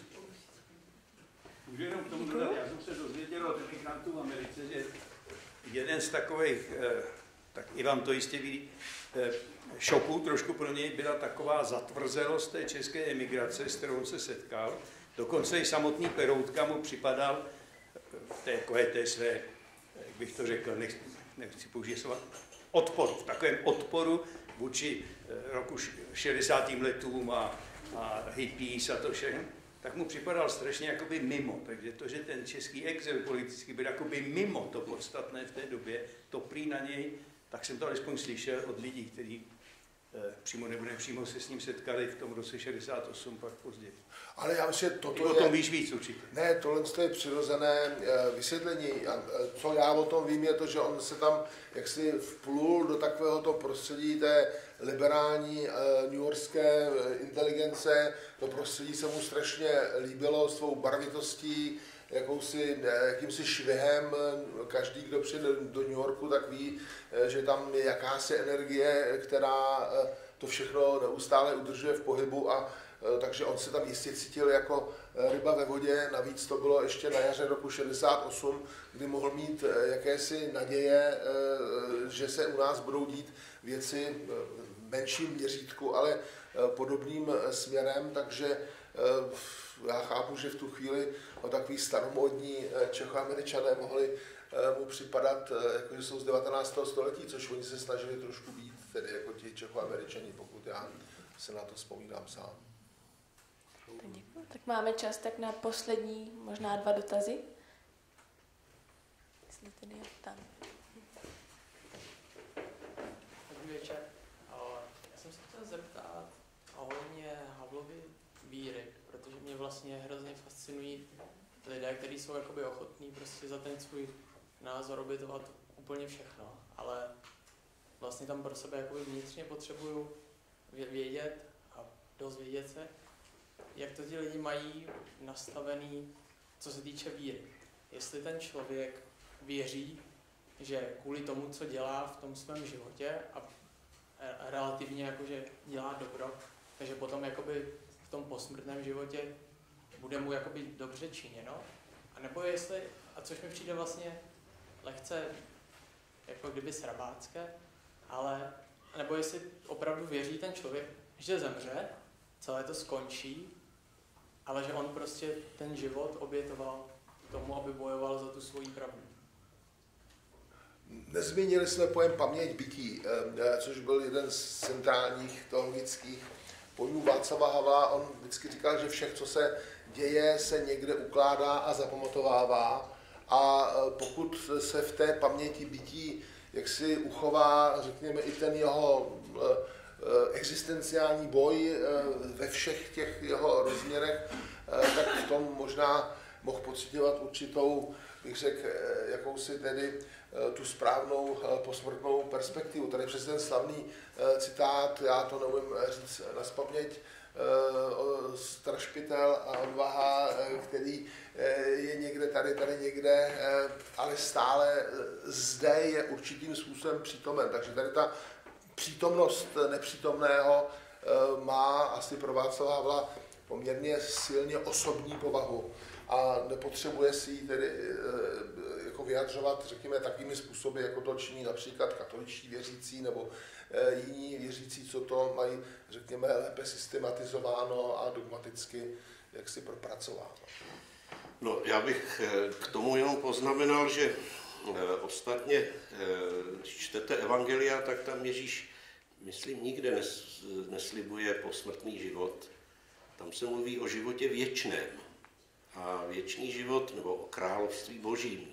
Můžu jenom k tomu dodat, já jsem se dozvěděl od emigrantů v Americe, že jeden z takových, tak Ivan to jistě ví, šoků trošku pro něj byla taková zatvrzelost té české emigrace, s kterou se setkal. Dokonce i samotný Peroutka mu připadal v té, jako té své, jak bych to řekl, nechci, nechci použít slova, odporu, v takovém odporu vůči roku šedesátým letům a a hippies a to všechno, tak mu připadal strašně jakoby mimo. Takže to, že ten český exil politický byl jakoby mimo to podstatné v té době, to prý na něj, tak jsem to alespoň slyšel od lidí, kteří eh, přímo nebo nepřímo se s ním setkali v tom roce šedesát osm, pak později. Ale já myslím, že toto Ty o tom víš víc určitě. Ne, tohle je přirozené vysvětlení. Co já o tom vím, je to, že on se tam jaksi vplul do takovéhoto prostředí té liberální newyorské inteligence. To prostředí se mu strašně líbilo svou barvitostí, jakousi, jakýmsi švihem. Každý, kdo přijde do New Yorku, tak ví, že tam je jakási energie, která to všechno neustále udržuje v pohybu, a takže on se tam jistě cítil jako ryba ve vodě. Navíc to bylo ještě na jaře roku šedesát osm, kdy mohl mít jakési naděje, že se u nás budou dít věci v menším měřítku, ale podobným směrem. Takže já chápu, že v tu chvíli o takový staromódní Čechoameričané mohli mu připadat, jako že jsou z devatenáctého století, což oni se snažili trošku být, tedy jako ti Čechoameričani, pokud já se na to vzpomínám sám. Děkuji. Tak máme čas tak na poslední, možná dva dotazy. Jestli tedy je tam. Dobrý večer. Já jsem se chtěl zeptat ohledně Havlovy víry, protože mě vlastně hrozně fascinují lidé, kteří jsou jakoby ochotní prostě za ten svůj názor obětovat úplně všechno, ale vlastně tam pro sebe jakoby vnitřně potřebuju vědět a dozvědět se, jak to ti lidi mají nastavený, co se týče víry. Jestli ten člověk věří, že kvůli tomu, co dělá v tom svém životě a relativně jakože dělá dobro, takže potom jakoby v tom posmrtném životě bude mu jakoby dobře činěno, a nebo jestli, a což mi přijde vlastně lehce jako kdyby srabácké, ale nebo jestli opravdu věří ten člověk, že zemře, celé to skončí, ale že on prostě ten život obětoval tomu, aby bojoval za tu svoji pravdu. Nezmínili jsme pojem paměť bytí, což byl jeden z centrálních teologických pojmů Václava Havla. On vždycky říkal, že všech, co se děje, se někde ukládá a zapamatovává, a pokud se v té paměti bytí jaksi uchová, řekněme, i ten jeho existenciální boj ve všech těch jeho rozměrech, tak v tom možná mohl pocitovat určitou, bych řekl, jakousi tedy tu správnou posmrtnou perspektivu. Tady přes ten slavný citát, já to neumím říct nazpaměť, Strašpitel a odvaha, který je někde tady, tady někde, ale stále zde je určitým způsobem přítomen. Takže tady ta přítomnost nepřítomného má asi pro Václava Havla poměrně silně osobní povahu a nepotřebuje si ji tedy jako vyjadřovat, řekněme, takovými způsoby, jako to činí například katoličtí věřící nebo jiní věřící, co to mají, řekněme, lépe systematizováno a dogmaticky jaksi propracováno. No, já bych k tomu jenom poznamenal, že ostatně, když čtete Evangelia, tak tam Ježíš, myslím, nikde nes, neslibuje posmrtný život. Tam se mluví o životě věčném. A věčný život, nebo o království božím.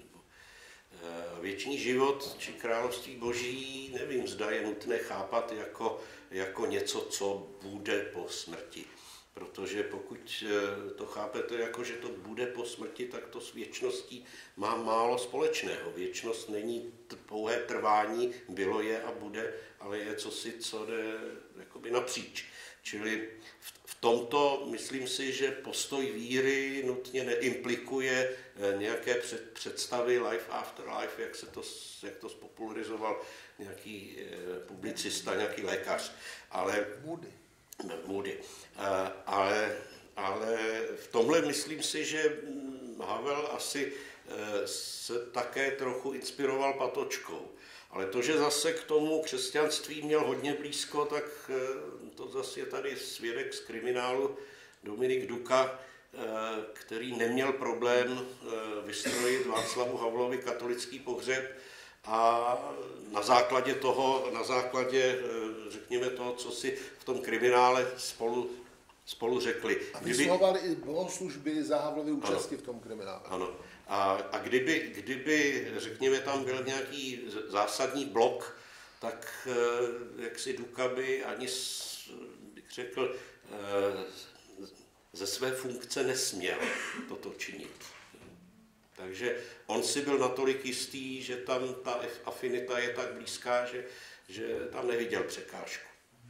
Věčný život či království boží, nevím, zda je nutné chápat jako, jako něco, co bude po smrti. Protože pokud to chápete jako, že to bude po smrti, tak to s věčností má málo společného. Věčnost není pouhé trvání, bylo je a bude, ale je cosi, co jde jakoby napříč. Čili v tomto myslím si, že postoj víry nutně neimplikuje nějaké představy life after life, jak se to, jak to spopularizoval nějaký publicista, nějaký lékař. Ale Moody. Moody. Ale, ale v tomhle myslím si, že Havel asi se také trochu inspiroval Patočkou. Ale to, že zase k tomu křesťanství měl hodně blízko, tak to zase je tady svědek z kriminálu Dominik Duka, který neměl problém vystrojit Václavu Havlovi katolický pohřeb a na základě toho, na základě, řekněme toho, co si v tom kriminále spolu spolu řekli. A kdyby, vyslovali i bohoslužby za Havlovy účasti v tom kriminále. Ano. A, a kdyby, kdyby, řekněme, tam byl nějaký zásadní blok, tak jak si Duka by ani, bych řekl, ze své funkce nesměl toto činit. Takže on si byl natolik jistý, že tam ta afinita je tak blízká, že, že tam neviděl překážku.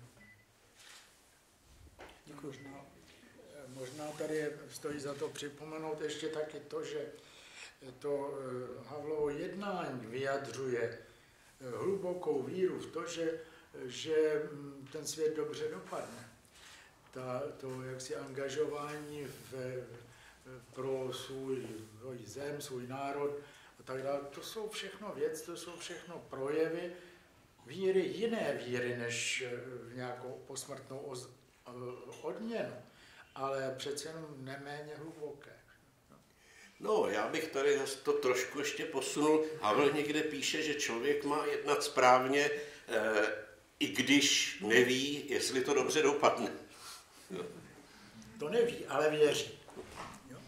Možná, možná tady stojí za to připomenout ještě taky to, že to Havlovo jednání vyjadřuje hlubokou víru v to, že, že ten svět dobře dopadne. Ta, to jaksi angažování v, pro svůj, svůj zem, svůj národ a tak dále, to jsou všechno věci, to jsou všechno projevy víry, jiné víry než v nějakou posmrtnou oz, odměnu, ale přece jenom neméně hluboké. No, já bych tady to trošku ještě posunul. Havel někde píše, že člověk má jednat správně, eh, i když neví, jestli to dobře dopadne. Jo. To neví, ale věří. Jo.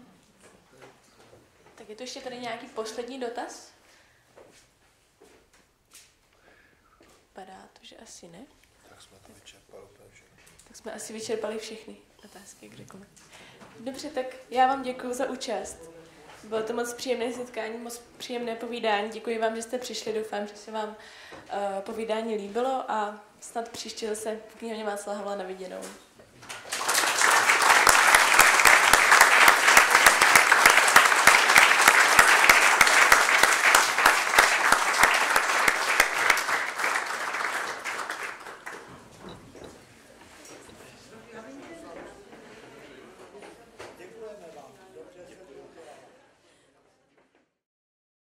Tak je to ještě tady nějaký poslední dotaz? Padá to, že asi ne. Tak jsme to vyčerpali úplně všechny. Tak jsme asi vyčerpali všechny otázky, jak řekl. Dobře, tak já vám děkuji za účast. Bylo to moc příjemné setkání, moc příjemné povídání. Děkuji vám, že jste přišli. Doufám, že se vám uh, povídání líbilo a snad příště zase v knihovně Václava Havla na viděnou.